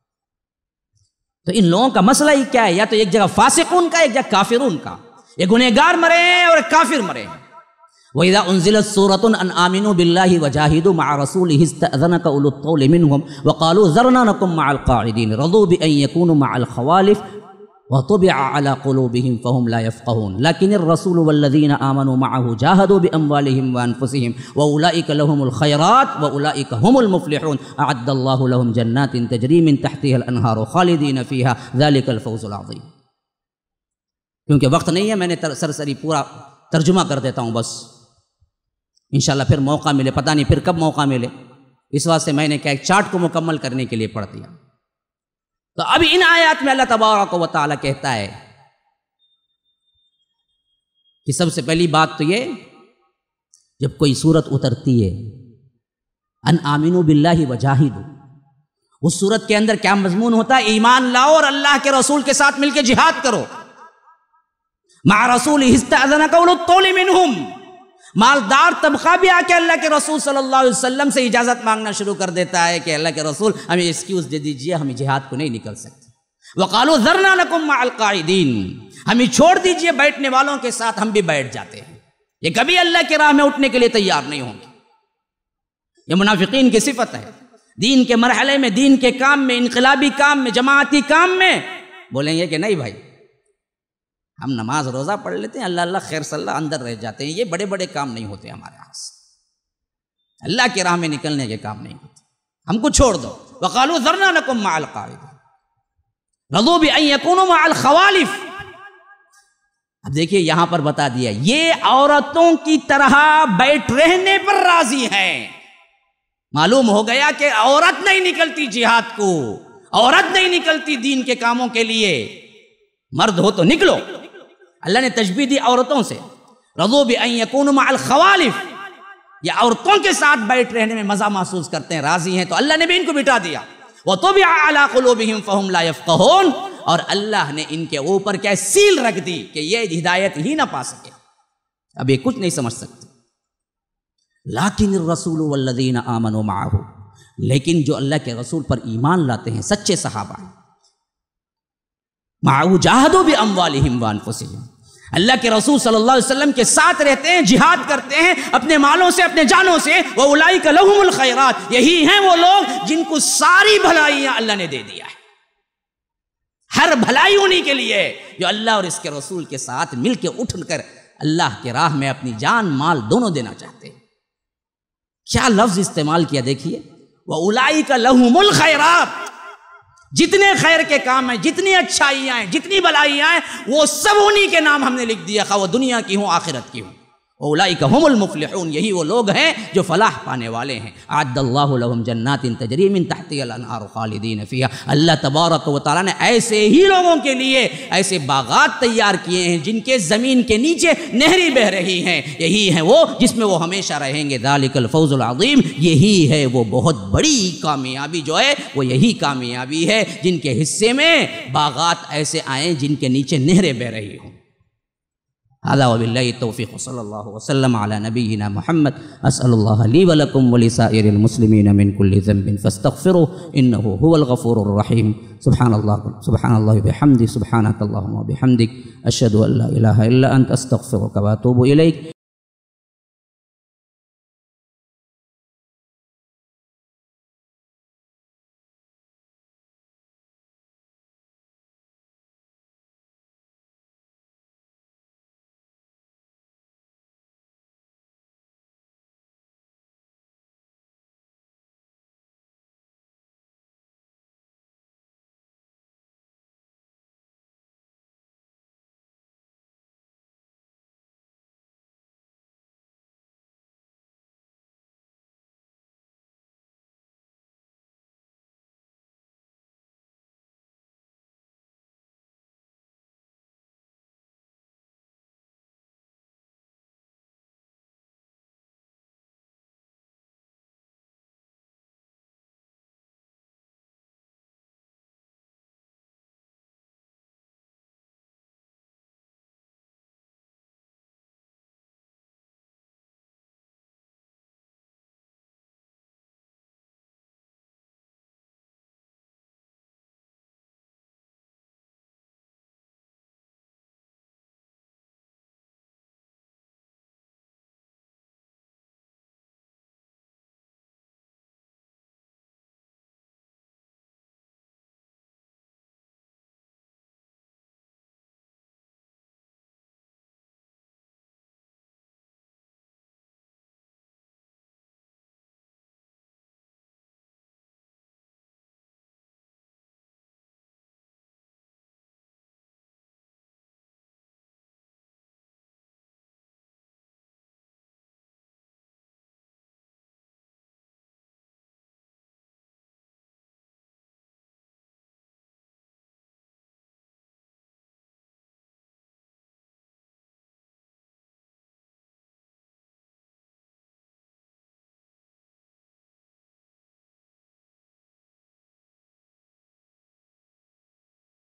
تو ان لوگوں کا مسئلہ ہی کیا ہے؟ یا تو ایک جگہ فاسقون کا ایک جگہ کافرون کا، ایک گنہگار مرے ہیں اور ایک کافر مرے ہیں۔ وَإِذَا أُنزِلَتْ سُورَةٌ أَنْ آمِنُوا بِاللَّهِ وَجَاهِدُوا مَعَ رَسُولِهِ اسْتَأْذَنَكَ أُولُو الطَّوْلِ مِنْهُمْ وَقَالُوا ذَرْنَا نَكُن مَعَ الْقَاعِدِينَ رَضُوا بِأَن يَكُونُوا مَعَ الْخَوَالِفِ وَطُبِعَ عَلَى قُلُوبِهِمْ فَهُمْ لَا يَفْقَهُونَ لَكِنِ الرَّسُولُ وَالَّذِينَ آمَنُوا مَعَهُ جَاهَدُوا بِأَمْوَالِهِمْ وَأَنفُسِهِمْ وَأُولَئِكَ لَهُمُ الْخَيْرَاتُ وَأُولَئِكَ هُمُ الْمُفْلِحُونَ أَعَدَّ اللَّهُ لَهُمْ جَنَّاتٍ تَجْرِي مِن تَحْتِهَا الْأَنْهَارُ خَالِدِينَ فِيهَا ذَلِكَ الْفَوْزُ الْعَظِيمُ۔ کیونکہ وقت نہیں ہے میں نے سرسری پورا ترجمہ کر دیتا ہوں، بس انشاءاللہ پھر موقع ملے، پتہ نہیں پھر کب موقع ملے، اس واسطے میں نے کیا ایک چارٹ کو مکمل کرنے کے لیے پڑھ دیا۔ تو اب ان آیات میں اللہ تبارک و تعالیٰ کہتا ہے کہ سب سے پہلی بات تو یہ جب کوئی صورت اترتی ہے ان آمنوا باللہ وجاہدوا، اس صورت کے اندر کیا مضمون ہوتا ہے؟ ایمان لاؤ اور اللہ کے رسول کے ساتھ مل کے جہاد کرو۔ مع رسولہ استأذنک اولو الطول منہم، مالدار طبقہ بھی آ کے اللہ کے رسول صلی اللہ علیہ وسلم سے اجازت مانگنا شروع کر دیتا ہے کہ اللہ کے رسول ہمیں ایکسکیوز دے دیجئے، ہم جہاد کو نہیں نکل سکتے۔ وقالوا ذرنا نکن مع القاعدین، ہمیں چھوڑ دیجئے بیٹھنے والوں کے ساتھ، ہم بھی بیٹھ جاتے ہیں۔ یہ کبھی اللہ کی راہ میں اٹھنے کے لیے تیار نہیں ہوں گے، یہ منافقین کی صفت ہے۔ دین کے مرحلے میں، دین کے کام میں، انقلابی کام میں، جماعتی کام میں بولیں گے کہ نہیں بھائی ہم نماز روزہ پڑھ لیتے ہیں، اللہ اللہ خیر صلی اللہ اندر رہ جاتے ہیں، یہ بڑے بڑے کام نہیں ہوتے ہمارے ہاتھ سے، اللہ کی راہ میں نکلنے کے کام نہیں ہوتے، ہم کو چھوڑ دو۔ وقالوا ذرنا نکن مع القاعدین رضوا بأن یکونوا مع الخوالف۔ اب دیکھیے یہاں پر بتا دیا یہ عورتوں کی طرح بیٹھ رہنے پر راضی ہیں۔ معلوم ہو گیا کہ عورت نہیں نکلتی جہاد کو، عورت نہیں نکلتی دین کے کاموں کے لیے، مرد ہو تو نکلو۔ اللہ نے تشبیہ دی عورتوں سے، رضوا بأن یکونوا مع الخوالف، یہ عورتوں کے ساتھ بیٹھ رہنے میں مزہ محسوس کرتے ہیں، راضی ہیں، تو اللہ نے بھی ان کو بٹھا دیا۔ وطبع علی قلوبہم فہم لا یفقہون، اور اللہ نے ان کے اوپر کیا سیل رکھ دی کہ یہ ہدایت ہی نہ پا سکے، اب یہ کچھ نہیں سمجھ سکتے۔ لیکن الرسول والذین آمنوا معہ، لیکن جو اللہ کے رسول پر ایمان لاتے ہیں سچے صحابہ، معہ جاہدوا باموالہم وانفسہم، اللہ کے رسول صلی اللہ علیہ وسلم کے ساتھ رہتے ہیں، جہاد کرتے ہیں اپنے مالوں سے، اپنے جانوں سے۔ وَأُولَئِكَ لَهُمُ الْخَيْرَاتِ، یہی ہیں وہ لوگ جن کو ساری بھلائیاں اللہ نے دے دیا ہے، ہر بھلائی انہی کے لیے جو اللہ اور اس کے رسول کے ساتھ مل کے اٹھ کر اللہ کے راہ میں اپنی جان مال دونوں دینا چاہتے ہیں۔ کیا لفظ استعمال کیا دیکھیے، وَأُولَئِكَ لَهُمُ الْخَيْرَاتِ، جتنے خیر کے کام ہیں، جتنی اچھائیاں ہیں، جتنی بلائیاں ہیں، وہ سب انہی کے نام ہم نے لکھ دیا، خواہ وہ دنیا کی ہوں آخرت کی ہوں۔ اولئک هم المفلحون، یہی وہ لوگ ہیں جو فلاح پانے والے ہیں۔ اعد اللہ لهم جنات تجری من تحتها الانہار خالدین فیہا، اللہ تبارک و تعالیٰ نے ایسے ہی لوگوں کے لیے ایسے باغات تیار کیے ہیں جن کے زمین کے نیچے نہری بہ رہی ہیں، یہی ہیں وہ جس میں وہ ہمیشہ رہیں گے۔ ذالک الفوز العظیم، یہی ہے وہ بہت بڑی کامیابی جو ہے، وہ یہی کامیابی ہے جن کے حصے میں باغات ایسے آئیں جن کے نیچے نہریں بہ رہی ہوں۔ هذا وبالله التوفيق صلى الله وسلم على نبينا محمد. أسأل الله لي ولكم ولسائر المسلمين من كل ذنب فاستغفروه إنه هو الغفور الرحيم. سبحان الله سبحان الله وبحمده سبحانك اللهم وبحمدك أشهد أن لا إله إلا أنت أستغفرك وأتوب إليك.